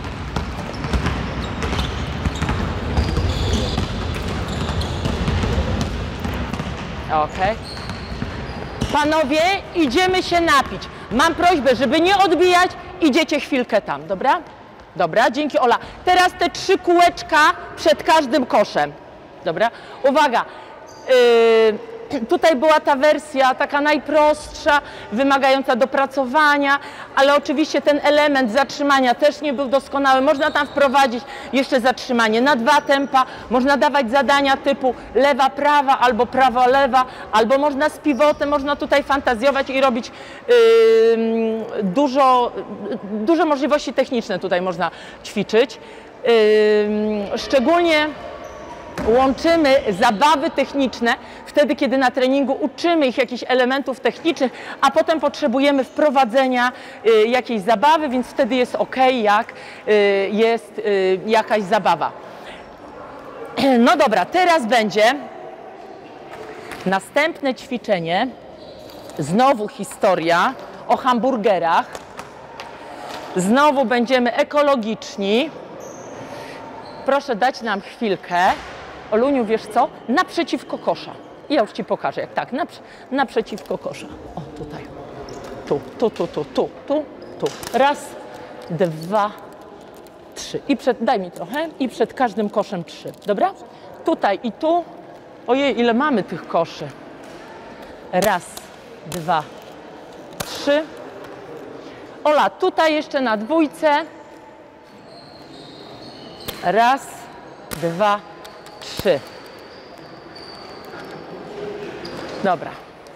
Ok. Panowie, idziemy się napić. Mam prośbę, żeby nie odbijać, idziecie chwilkę tam, dobra? Dobra, dzięki Ola. Teraz te 3 kółeczka przed każdym koszem. Dobra? Uwaga. Tutaj była ta wersja taka najprostsza, wymagająca dopracowania, ale oczywiście ten element zatrzymania też nie był doskonały. Można tam wprowadzić jeszcze zatrzymanie na 2 tempa, można dawać zadania typu lewa, prawa albo prawa, lewa, albo można z pivotem, można tutaj fantazjować i robić dużo możliwości techniczne tutaj można ćwiczyć. Szczególnie łączymy zabawy techniczne wtedy, kiedy na treningu uczymy ich jakichś elementów technicznych, a potem potrzebujemy wprowadzenia jakiejś zabawy, więc wtedy jest ok, jak jest jakaś zabawa. No dobra, teraz będzie następne ćwiczenie. Znowu historia o hamburgerach. Znowu będziemy ekologiczni. Proszę dać nam chwilkę. Oluniu, wiesz co? Naprzeciwko kosza. Ja już ci pokażę, jak tak. Naprzeciwko kosza. O, tutaj. Tu. Raz, 2, 3. Daj mi trochę. I przed każdym koszem 3. Dobra? Tutaj i tu. Ojej, ile mamy tych koszy. Raz, 2, 3. Ola, tutaj jeszcze na 2. Raz, 2, 3. Dobra.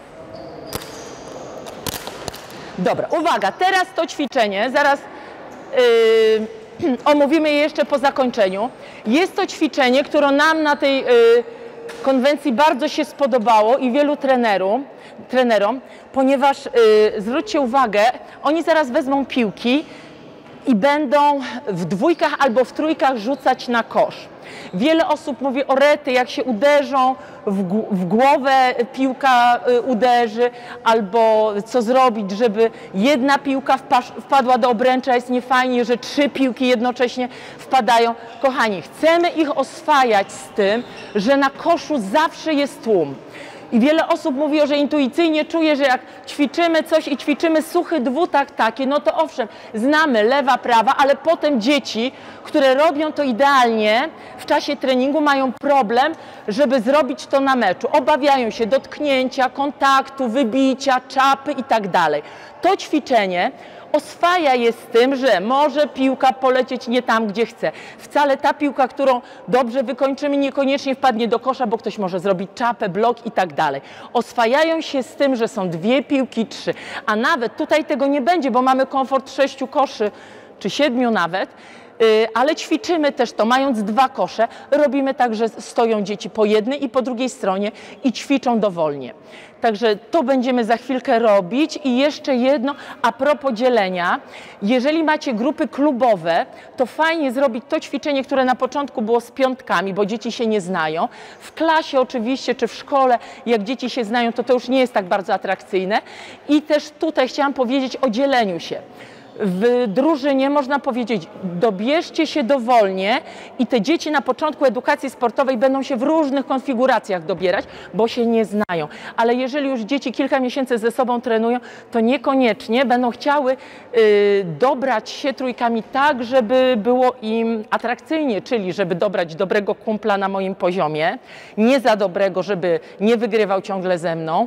Dobra, uwaga, teraz to ćwiczenie, zaraz omówimy je jeszcze po zakończeniu. Jest to ćwiczenie, które nam na tej konwencji bardzo się spodobało i wielu trenerom, ponieważ zwróćcie uwagę, oni zaraz wezmą piłki i będą w dwójkach albo w trójkach rzucać na kosz. Wiele osób mówi o rety, jak się uderzą, w głowę piłka uderzy, albo co zrobić, żeby jedna piłka wpadła do obręcza, jest niefajnie, że 3 piłki jednocześnie wpadają. Kochani, chcemy ich oswajać z tym, że na koszu zawsze jest tłum. I wiele osób mówi, że intuicyjnie czuje, że jak ćwiczymy coś i ćwiczymy suchy dwutakt taki, no to owszem, znamy lewa, prawa, ale potem dzieci, które robią to idealnie w czasie treningu, mają problem, żeby zrobić to na meczu. Obawiają się dotknięcia, kontaktu, wybicia, czapy i tak dalej. To ćwiczenie oswaja je z tym, że może piłka polecieć nie tam, gdzie chce. Wcale ta piłka, którą dobrze wykończymy, niekoniecznie wpadnie do kosza, bo ktoś może zrobić czapę, blok i tak dalej. Oswajają się z tym, że są 2 piłki, 3, a nawet tutaj tego nie będzie, bo mamy komfort 6 koszy, czy 7 nawet, ale ćwiczymy też to, mając 2 kosze, robimy tak, że stoją dzieci po jednej i po drugiej stronie i ćwiczą dowolnie. Także to będziemy za chwilkę robić. I jeszcze jedno, a propos dzielenia. Jeżeli macie grupy klubowe, to fajnie zrobić to ćwiczenie, które na początku było z piątkami, bo dzieci się nie znają. W klasie oczywiście, czy w szkole, jak dzieci się znają, to już nie jest tak bardzo atrakcyjne. I też tutaj chciałam powiedzieć o dzieleniu się. W drużynie można powiedzieć, dobierzcie się dowolnie i te dzieci na początku edukacji sportowej będą się w różnych konfiguracjach dobierać, bo się nie znają. Ale jeżeli już dzieci kilka miesięcy ze sobą trenują, to niekoniecznie będą chciały dobrać się trójkami tak, żeby było im atrakcyjnie, czyli żeby dobrać dobrego kumpla na moim poziomie, nie za dobrego, żeby nie wygrywał ciągle ze mną.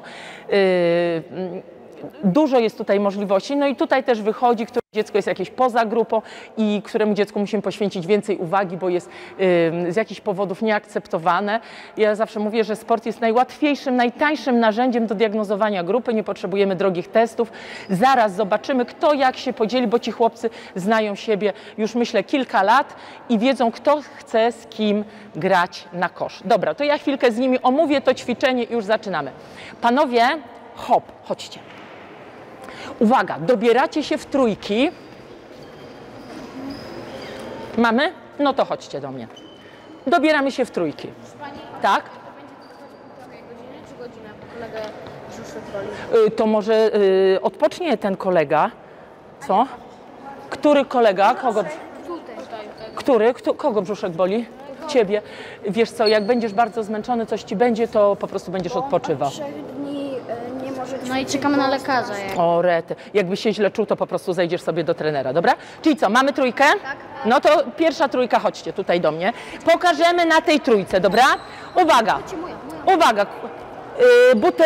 Dużo jest tutaj możliwości, no i tutaj też wychodzi, które dziecko jest jakieś poza grupą i któremu dziecku musimy poświęcić więcej uwagi, bo jest z jakichś powodów nieakceptowane. Ja zawsze mówię, że sport jest najłatwiejszym, najtańszym narzędziem do diagnozowania grupy, nie potrzebujemy drogich testów. Zaraz zobaczymy, kto jak się podzieli, bo ci chłopcy znają siebie już myślę kilka lat i wiedzą, kto chce z kim grać na kosz. Dobra, to ja chwilkę z nimi omówię to ćwiczenie i już zaczynamy. Panowie, hop, chodźcie. Uwaga, dobieracie się w trójki. Mamy? No to chodźcie do mnie. Dobieramy się w trójki. Tak? To będzie trwać półtorej godziny czy godzinę? Kolega brzuszek boli. To może odpocznie ten kolega. Co? Który kolega? Kogo? Który? Kogo brzuszek boli? Ciebie. Wiesz co, jak będziesz bardzo zmęczony, coś ci będzie, to po prostu będziesz odpoczywał. 3 dni nie może No i czekamy na lekarza. O rety. Jakby się źle czuł, to po prostu zejdziesz sobie do trenera, dobra? Czyli co, mamy trójkę? Tak. No to pierwsza trójka, chodźcie tutaj do mnie. Pokażemy na tej trójce, dobra? Uwaga. Uwaga. Buty.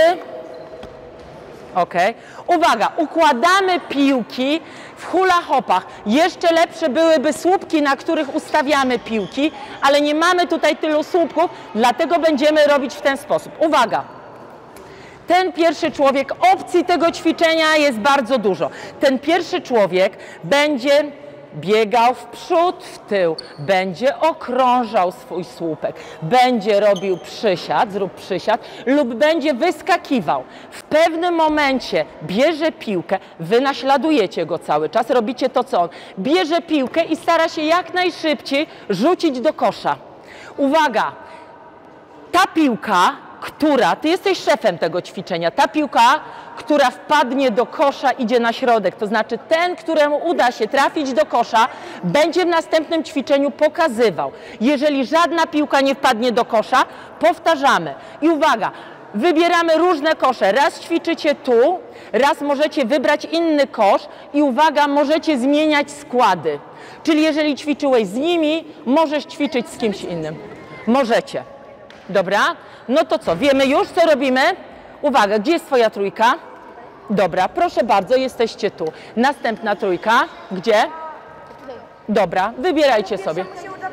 Okej. Uwaga, układamy piłki w hula hopach. Jeszcze lepsze byłyby słupki, na których ustawiamy piłki, ale nie mamy tutaj tylu słupków, dlatego będziemy robić w ten sposób. Uwaga. Ten pierwszy człowiek, opcji tego ćwiczenia jest bardzo dużo. Ten pierwszy człowiek będzie biegał w przód, w tył, będzie okrążał swój słupek, będzie robił przysiad, zrób przysiad, lub będzie wyskakiwał. W pewnym momencie bierze piłkę, wy naśladujecie go cały czas, robicie to co on. Bierze piłkę i stara się jak najszybciej rzucić do kosza. Uwaga, ta piłka, ty jesteś szefem tego ćwiczenia, ta piłka, która wpadnie do kosza, idzie na środek, to znaczy ten, któremu uda się trafić do kosza, będzie w następnym ćwiczeniu pokazywał. Jeżeli żadna piłka nie wpadnie do kosza, powtarzamy. I uwaga, wybieramy różne kosze. Raz ćwiczycie tu, raz możecie wybrać inny kosz i uwaga, możecie zmieniać składy. Czyli jeżeli ćwiczyłeś z nimi, możesz ćwiczyć z kimś innym. Możecie. Dobra? No to co, wiemy już, co robimy? Uwaga, gdzie jest twoja trójka? Dobra, proszę bardzo, jesteście tu. Następna trójka, gdzie? Dobra, wybierajcie sobie.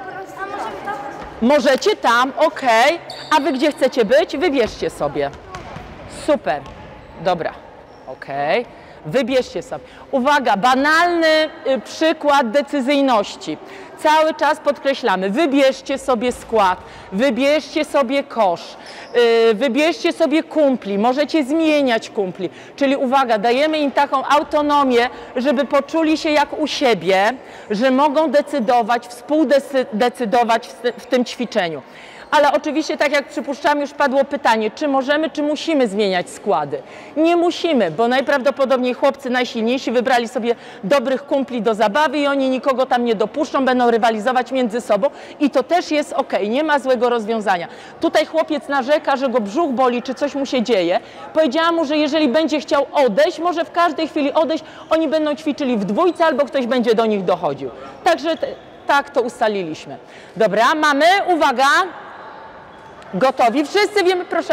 Możecie tam, okej. A wy gdzie chcecie być? Wybierzcie sobie. Super, dobra, okej. Wybierzcie sobie. Uwaga, banalny przykład decyzyjności. Cały czas podkreślamy, wybierzcie sobie skład, wybierzcie sobie kosz, wybierzcie sobie kumpli, możecie zmieniać kumpli. Czyli uwaga, dajemy im taką autonomię, żeby poczuli się jak u siebie, że mogą decydować, współdecydować w tym ćwiczeniu. Ale oczywiście, tak jak przypuszczam, już padło pytanie, czy możemy, czy musimy zmieniać składy. Nie musimy, bo najprawdopodobniej chłopcy najsilniejsi wybrali sobie dobrych kumpli do zabawy i oni nikogo tam nie dopuszczą, będą rywalizować między sobą i to też jest ok, nie ma złego rozwiązania. Tutaj chłopiec narzeka, że go brzuch boli, czy coś mu się dzieje. Powiedziałam mu, że jeżeli będzie chciał odejść, może w każdej chwili odejść, oni będą ćwiczyli w dwójce albo ktoś będzie do nich dochodził. Także tak to ustaliliśmy. Dobra, mamy, uwaga. Gotowi? Wszyscy wiemy, proszę?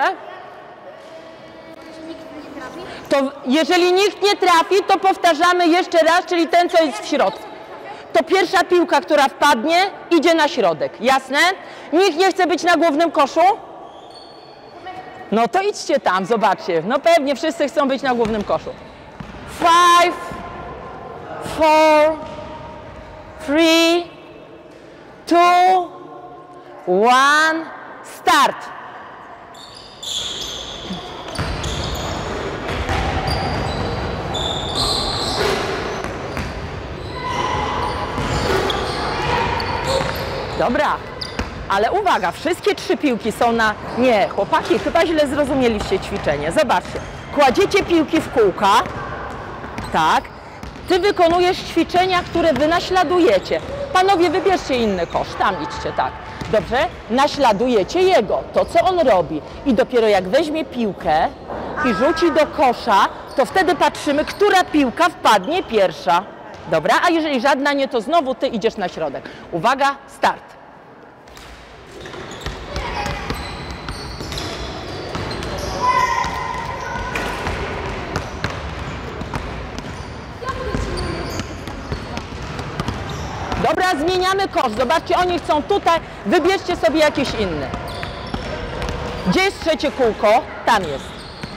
To jeżeli nikt nie trafi, to powtarzamy jeszcze raz, czyli ten, co jest w środku. To pierwsza piłka, która wpadnie, idzie na środek. Jasne? Nikt nie chce być na głównym koszu? No to idźcie tam, zobaczcie. No pewnie wszyscy chcą być na głównym koszu. 5, 4, 3, 2, 1. Start! Dobra, ale uwaga, wszystkie 3 piłki są na... Nie, chłopaki, chyba źle zrozumieliście ćwiczenie. Zobaczcie, kładziecie piłki w kółka, tak? Ty wykonujesz ćwiczenia, które wy naśladujecie. Panowie, wybierzcie inny kosz, tam idźcie, tak. Dobrze? Naśladujecie jego, to co on robi. I dopiero jak weźmie piłkę i rzuci do kosza, to wtedy patrzymy, która piłka wpadnie pierwsza. Dobra? A jeżeli żadna nie, to znowu ty idziesz na środek. Uwaga, start. Dobra, zmieniamy kosz. Zobaczcie, oni chcą tutaj. Wybierzcie sobie jakieś inne. Gdzie jest trzecie kółko? Tam jest.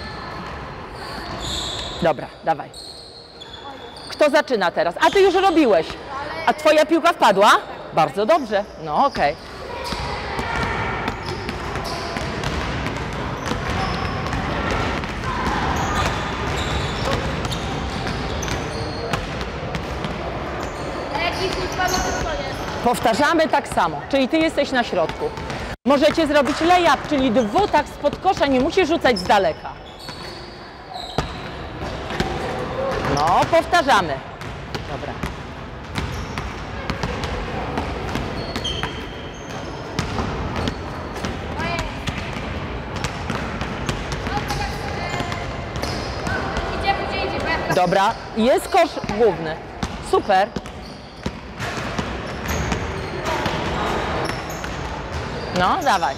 Dobra, dawaj. Kto zaczyna teraz? A ty już robiłeś. A twoja piłka wpadła? Bardzo dobrze. No okej. Powtarzamy tak samo, czyli ty jesteś na środku. Możecie zrobić layup, czyli dwutak spod kosza, nie musisz rzucać z daleka. No, powtarzamy. Dobra. Dobra, jest kosz główny. Super. No, dawaj.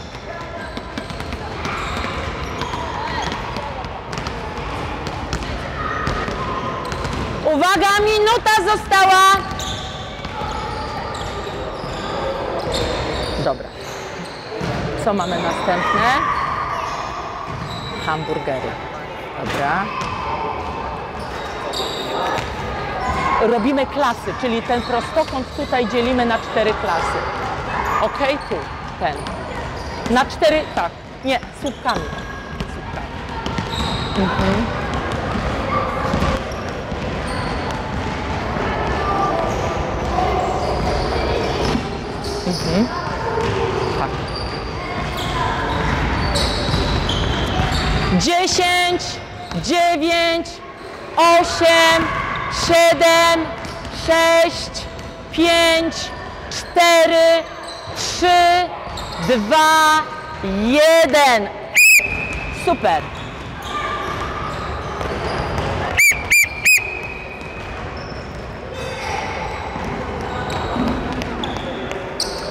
Uwaga, minuta została. Dobra. Co mamy następne? Hamburgery. Dobra. Robimy klasy, czyli ten prostokąt tutaj dzielimy na 4 klasy. Ok, tu, ten. Na 4, tak. Nie, słupkami. Słupkami. Mhm. Mhm. Tak. 10, 9, 8, 7, 6, 5, 4, 3, 2, 1. Super.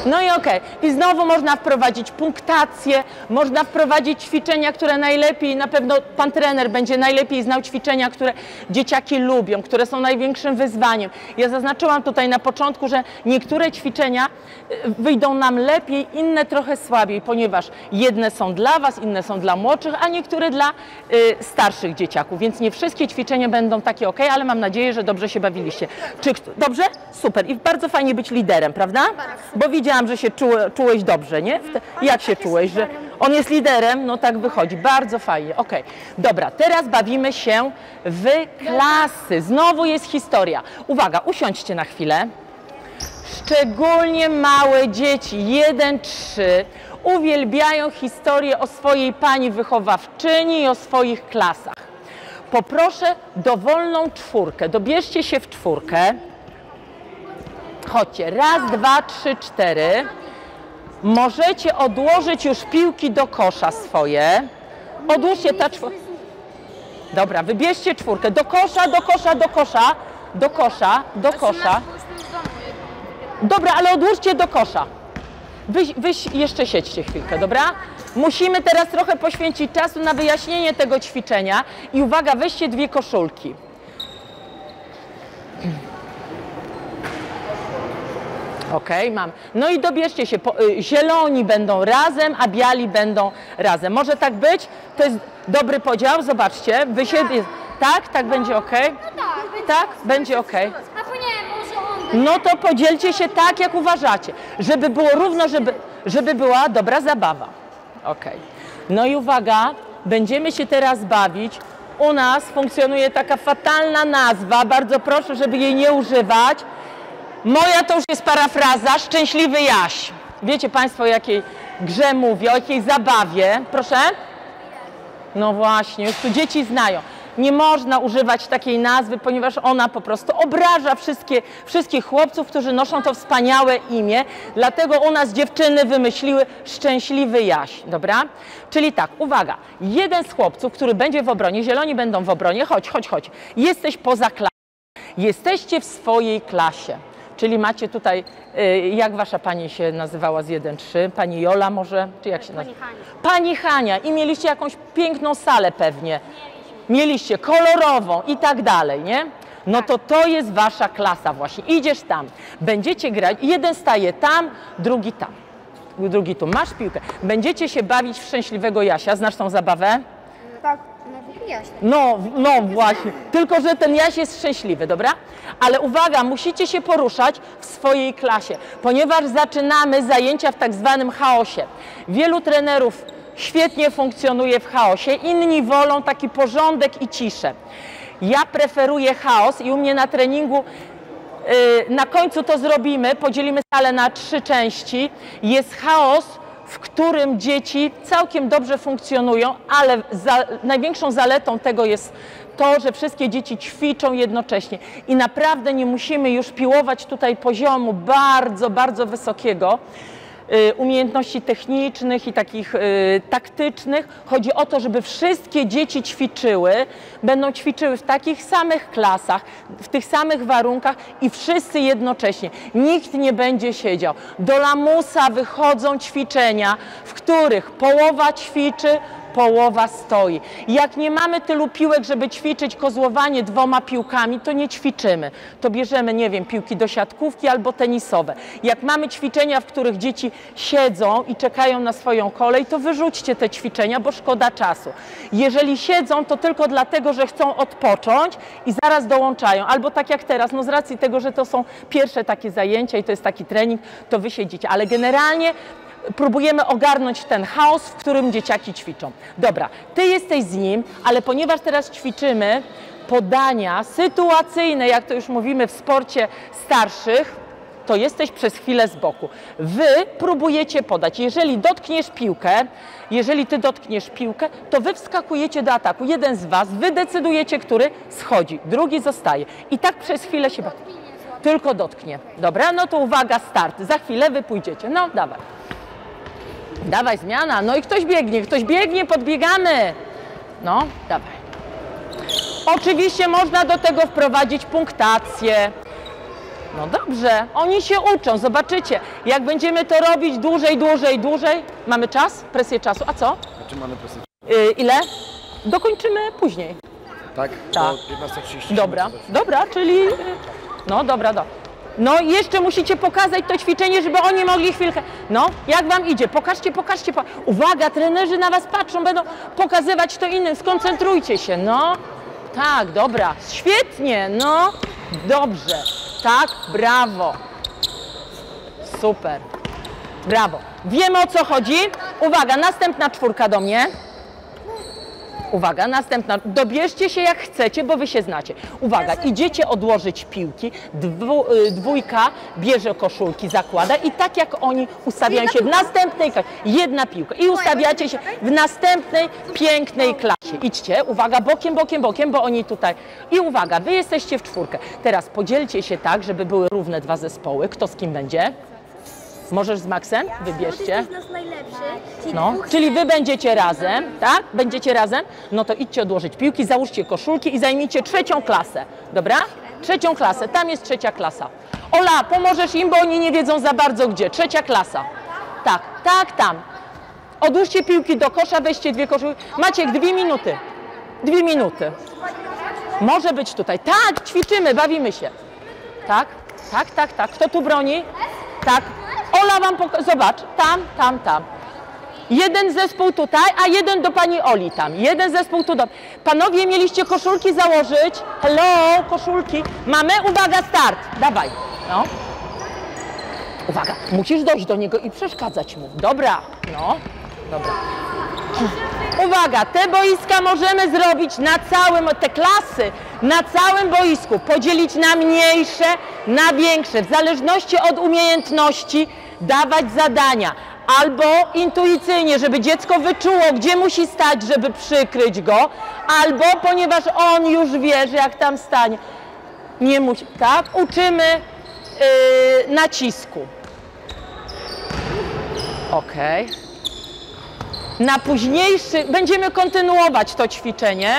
No i okej. I znowu można wprowadzić punktację, można wprowadzić ćwiczenia, które najlepiej, na pewno pan trener będzie najlepiej znał ćwiczenia, które dzieciaki lubią, które są największym wyzwaniem. Ja zaznaczyłam tutaj na początku, że niektóre ćwiczenia wyjdą nam lepiej, inne trochę słabiej, ponieważ jedne są dla was, inne są dla młodszych, a niektóre dla starszych dzieciaków, więc nie wszystkie ćwiczenia będą takie ok, ale mam nadzieję, że dobrze się bawiliście. Dobrze? Super. I bardzo fajnie być liderem, prawda? Bo widziałam, że się czułeś dobrze, nie? Jak się czułeś, że on jest liderem? No tak wychodzi. Bardzo fajnie. Ok. Dobra, teraz bawimy się w klasy. Znowu jest historia. Uwaga, usiądźcie na chwilę. Szczególnie małe dzieci, 1-3, uwielbiają historię o swojej pani wychowawczyni i o swoich klasach. Poproszę dowolną czwórkę. Dobierzcie się w czwórkę. Chodźcie. 1, 2, 3, 4. Możecie odłożyć już piłki do kosza swoje. Odłóżcie ta czwórka. Dobra, wybierzcie czwórkę. Do kosza, do kosza, do kosza. Do kosza, do kosza. Dobra, ale odłóżcie do kosza. Wy jeszcze siedźcie chwilkę, dobra? Musimy teraz trochę poświęcić czasu na wyjaśnienie tego ćwiczenia. I uwaga, weźcie 2 koszulki. Ok, mam. No i dobierzcie się. Zieloni będą razem, a biali będą razem. Może tak być? To jest dobry podział. Zobaczcie. Wy siebie... Tak? Tak będzie ok? Tak? Będzie ok. No to podzielcie się tak, jak uważacie. Żeby było równo, żeby była dobra zabawa. Ok. No i uwaga, będziemy się teraz bawić. U nas funkcjonuje taka fatalna nazwa. Bardzo proszę, żeby jej nie używać. Moja to już jest parafraza, Szczęśliwy Jaś. Wiecie Państwo, o jakiej grze mówię, o jakiej zabawie? Proszę? No właśnie, już tu dzieci znają. Nie można używać takiej nazwy, ponieważ ona po prostu obraża wszystkich chłopców, którzy noszą to wspaniałe imię. Dlatego u nas dziewczyny wymyśliły Szczęśliwy Jaś, dobra? Czyli tak, uwaga, jeden z chłopców, który będzie w obronie, zieloni będą w obronie, chodź. Jesteś poza klasą. Jesteście w swojej klasie. Czyli macie tutaj, jak wasza pani się nazywała z 1-3? Pani Jola może? Czy jak się nazywa? Pani Hania. I mieliście jakąś piękną salę pewnie. Mieliście kolorową i tak dalej, nie? No to jest wasza klasa właśnie. Idziesz tam, będziecie grać, jeden staje tam, drugi tam, drugi tu. Masz piłkę. Będziecie się bawić w Szczęśliwego Jasia. Znasz tą zabawę? Tak, Jaś. No właśnie. Tylko że ten Jaś jest szczęśliwy, dobra? Ale uwaga, musicie się poruszać w swojej klasie, ponieważ zaczynamy zajęcia w tak zwanym chaosie. Wielu trenerów świetnie funkcjonuje w chaosie, inni wolą taki porządek i ciszę. Ja preferuję chaos i u mnie na treningu na końcu to zrobimy, podzielimy salę na 3 części. Jest chaos, w którym dzieci całkiem dobrze funkcjonują, ale największą zaletą tego jest to, że wszystkie dzieci ćwiczą jednocześnie i naprawdę nie musimy już piłować tutaj poziomu bardzo, bardzo wysokiego, umiejętności technicznych i takich taktycznych. Chodzi o to, żeby wszystkie dzieci ćwiczyły, będą ćwiczyły w takich samych klasach, w tych samych warunkach i wszyscy jednocześnie. Nikt nie będzie siedział. Do lamusa wychodzą ćwiczenia, w których połowa ćwiczy, połowa stoi. Jak nie mamy tylu piłek, żeby ćwiczyć kozłowanie 2 piłkami, to nie ćwiczymy. To bierzemy, nie wiem, piłki do siatkówki albo tenisowe. Jak mamy ćwiczenia, w których dzieci siedzą i czekają na swoją kolej, to wyrzućcie te ćwiczenia, bo szkoda czasu. Jeżeli siedzą, to tylko dlatego, że chcą odpocząć i zaraz dołączają. Albo tak jak teraz, no z racji tego, że to są pierwsze takie zajęcia i to jest taki trening, to wy siedzicie. Ale generalnie próbujemy ogarnąć ten chaos, w którym dzieciaki ćwiczą. Dobra, ty jesteś z nim, ale ponieważ teraz ćwiczymy podania sytuacyjne, jak to już mówimy w sporcie starszych, to jesteś przez chwilę z boku. Wy próbujecie podać. Jeżeli ty dotkniesz piłkę, to wy wskakujecie do ataku. Jeden z was, wy decydujecie, który schodzi, drugi zostaje. I tak przez chwilę się bawi. Tylko dotknie. Dobra, no to uwaga, start. Za chwilę wy pójdziecie. No, dawaj. Dawaj, zmiana. No i ktoś biegnie, podbiegamy. No, dawaj. Oczywiście można do tego wprowadzić punktację. No dobrze, oni się uczą, zobaczycie. Jak będziemy to robić dłużej. Mamy czas? Presję czasu. A co? Znaczy mamy presję. Ile? Dokończymy później. Tak? Tak. Do 11:30. Dobra, czyli... No dobra. No i jeszcze musicie pokazać to ćwiczenie, żeby oni mogli chwilkę... No, jak wam idzie? Pokażcie. Uwaga, trenerzy na was patrzą, będą pokazywać to innym. Skoncentrujcie się, no. Tak, dobra, świetnie, no. Dobrze, tak, brawo. Super, brawo. Wiemy, o co chodzi. Uwaga, następna czwórka do mnie. Uwaga, następna. Dobierzcie się jak chcecie, bo wy się znacie. Uwaga, idziecie odłożyć piłki, dwójka bierze koszulki, zakłada i tak jak oni ustawiają się w następnej klasie, jedna piłka i ustawiacie się w następnej pięknej klasie. Idźcie, uwaga, bokiem, bo oni tutaj. I uwaga, wy jesteście w czwórkę. Teraz podzielcie się tak, żeby były równe dwa zespoły. Kto z kim będzie? Możesz z Maxem? Wybierzcie. To jest najlepszy. No, czyli wy będziecie razem, tak? Będziecie razem? No to idźcie odłożyć piłki, załóżcie koszulki i zajmijcie trzecią klasę, dobra? Trzecią klasę, tam jest trzecia klasa. Ola, pomożesz im, bo oni nie wiedzą za bardzo gdzie. Trzecia klasa. Tak, tam. Odłóżcie piłki do kosza, weźcie dwie koszulki. Maciek, 2 minuty. 2 minuty. Może być tutaj. Tak, ćwiczymy, bawimy się. Tak. Kto tu broni? Tak. Ola wam pokaże. Zobacz, tam. Jeden zespół tutaj, a jeden do pani Oli tam. Jeden zespół tu do... Panowie, mieliście koszulki założyć? Hello, koszulki. Mamy? Uwaga, start. Dawaj. No. Uwaga, musisz dojść do niego i przeszkadzać mu. Dobra, no. Dobra. Uwaga, te boiska możemy zrobić na całym, te klasy na całym boisku, podzielić na mniejsze, na większe, w zależności od umiejętności dawać zadania. Albo intuicyjnie, żeby dziecko wyczuło, gdzie musi stać, żeby przykryć go, albo ponieważ on już wie, że jak tam stanie, nie musi, tak? Uczymy nacisku. Okej. Na późniejszy, będziemy kontynuować to ćwiczenie.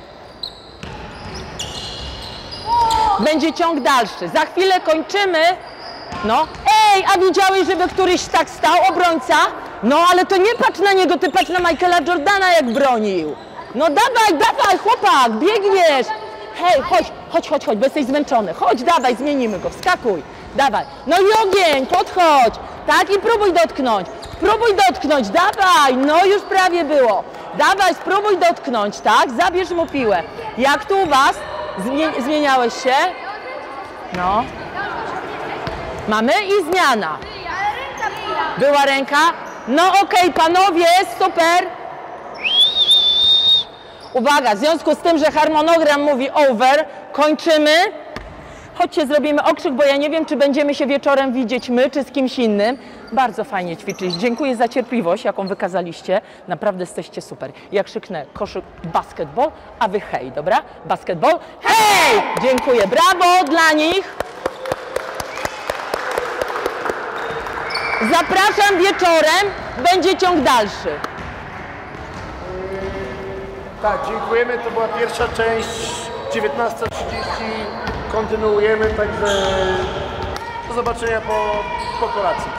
Będzie ciąg dalszy. Za chwilę kończymy. No. Ej, a widziałeś, żeby któryś tak stał, obrońca? No, ale to nie patrz na niego, ty patrz na Michaela Jordana, jak bronił. No dawaj, chłopak, biegniesz. Hej, chodź, bo jesteś zmęczony. Chodź, dawaj, zmienimy go, wskakuj. Dawaj. No i ogień, podchodź. Tak, i próbuj dotknąć, dawaj, no już prawie było. Dawaj, spróbuj dotknąć, tak, zabierz mu piłę. Jak tu u was? Zmieniałeś się? No. Mamy i zmiana. Była ręka? No okej, panowie, super. Uwaga, w związku z tym, że harmonogram mówi over, kończymy. Chodźcie, zrobimy okrzyk, bo ja nie wiem, czy będziemy się wieczorem widzieć my, czy z kimś innym. Bardzo fajnie ćwiczyliście. Dziękuję za cierpliwość, jaką wykazaliście. Naprawdę jesteście super. Ja krzyknę koszyk basketball, a wy hej, dobra? Basketball, hej! Dziękuję, brawo dla nich. Zapraszam wieczorem, będzie ciąg dalszy. Tak, dziękujemy. To była pierwsza część, 19:30. Kontynuujemy, także do zobaczenia po kolacji.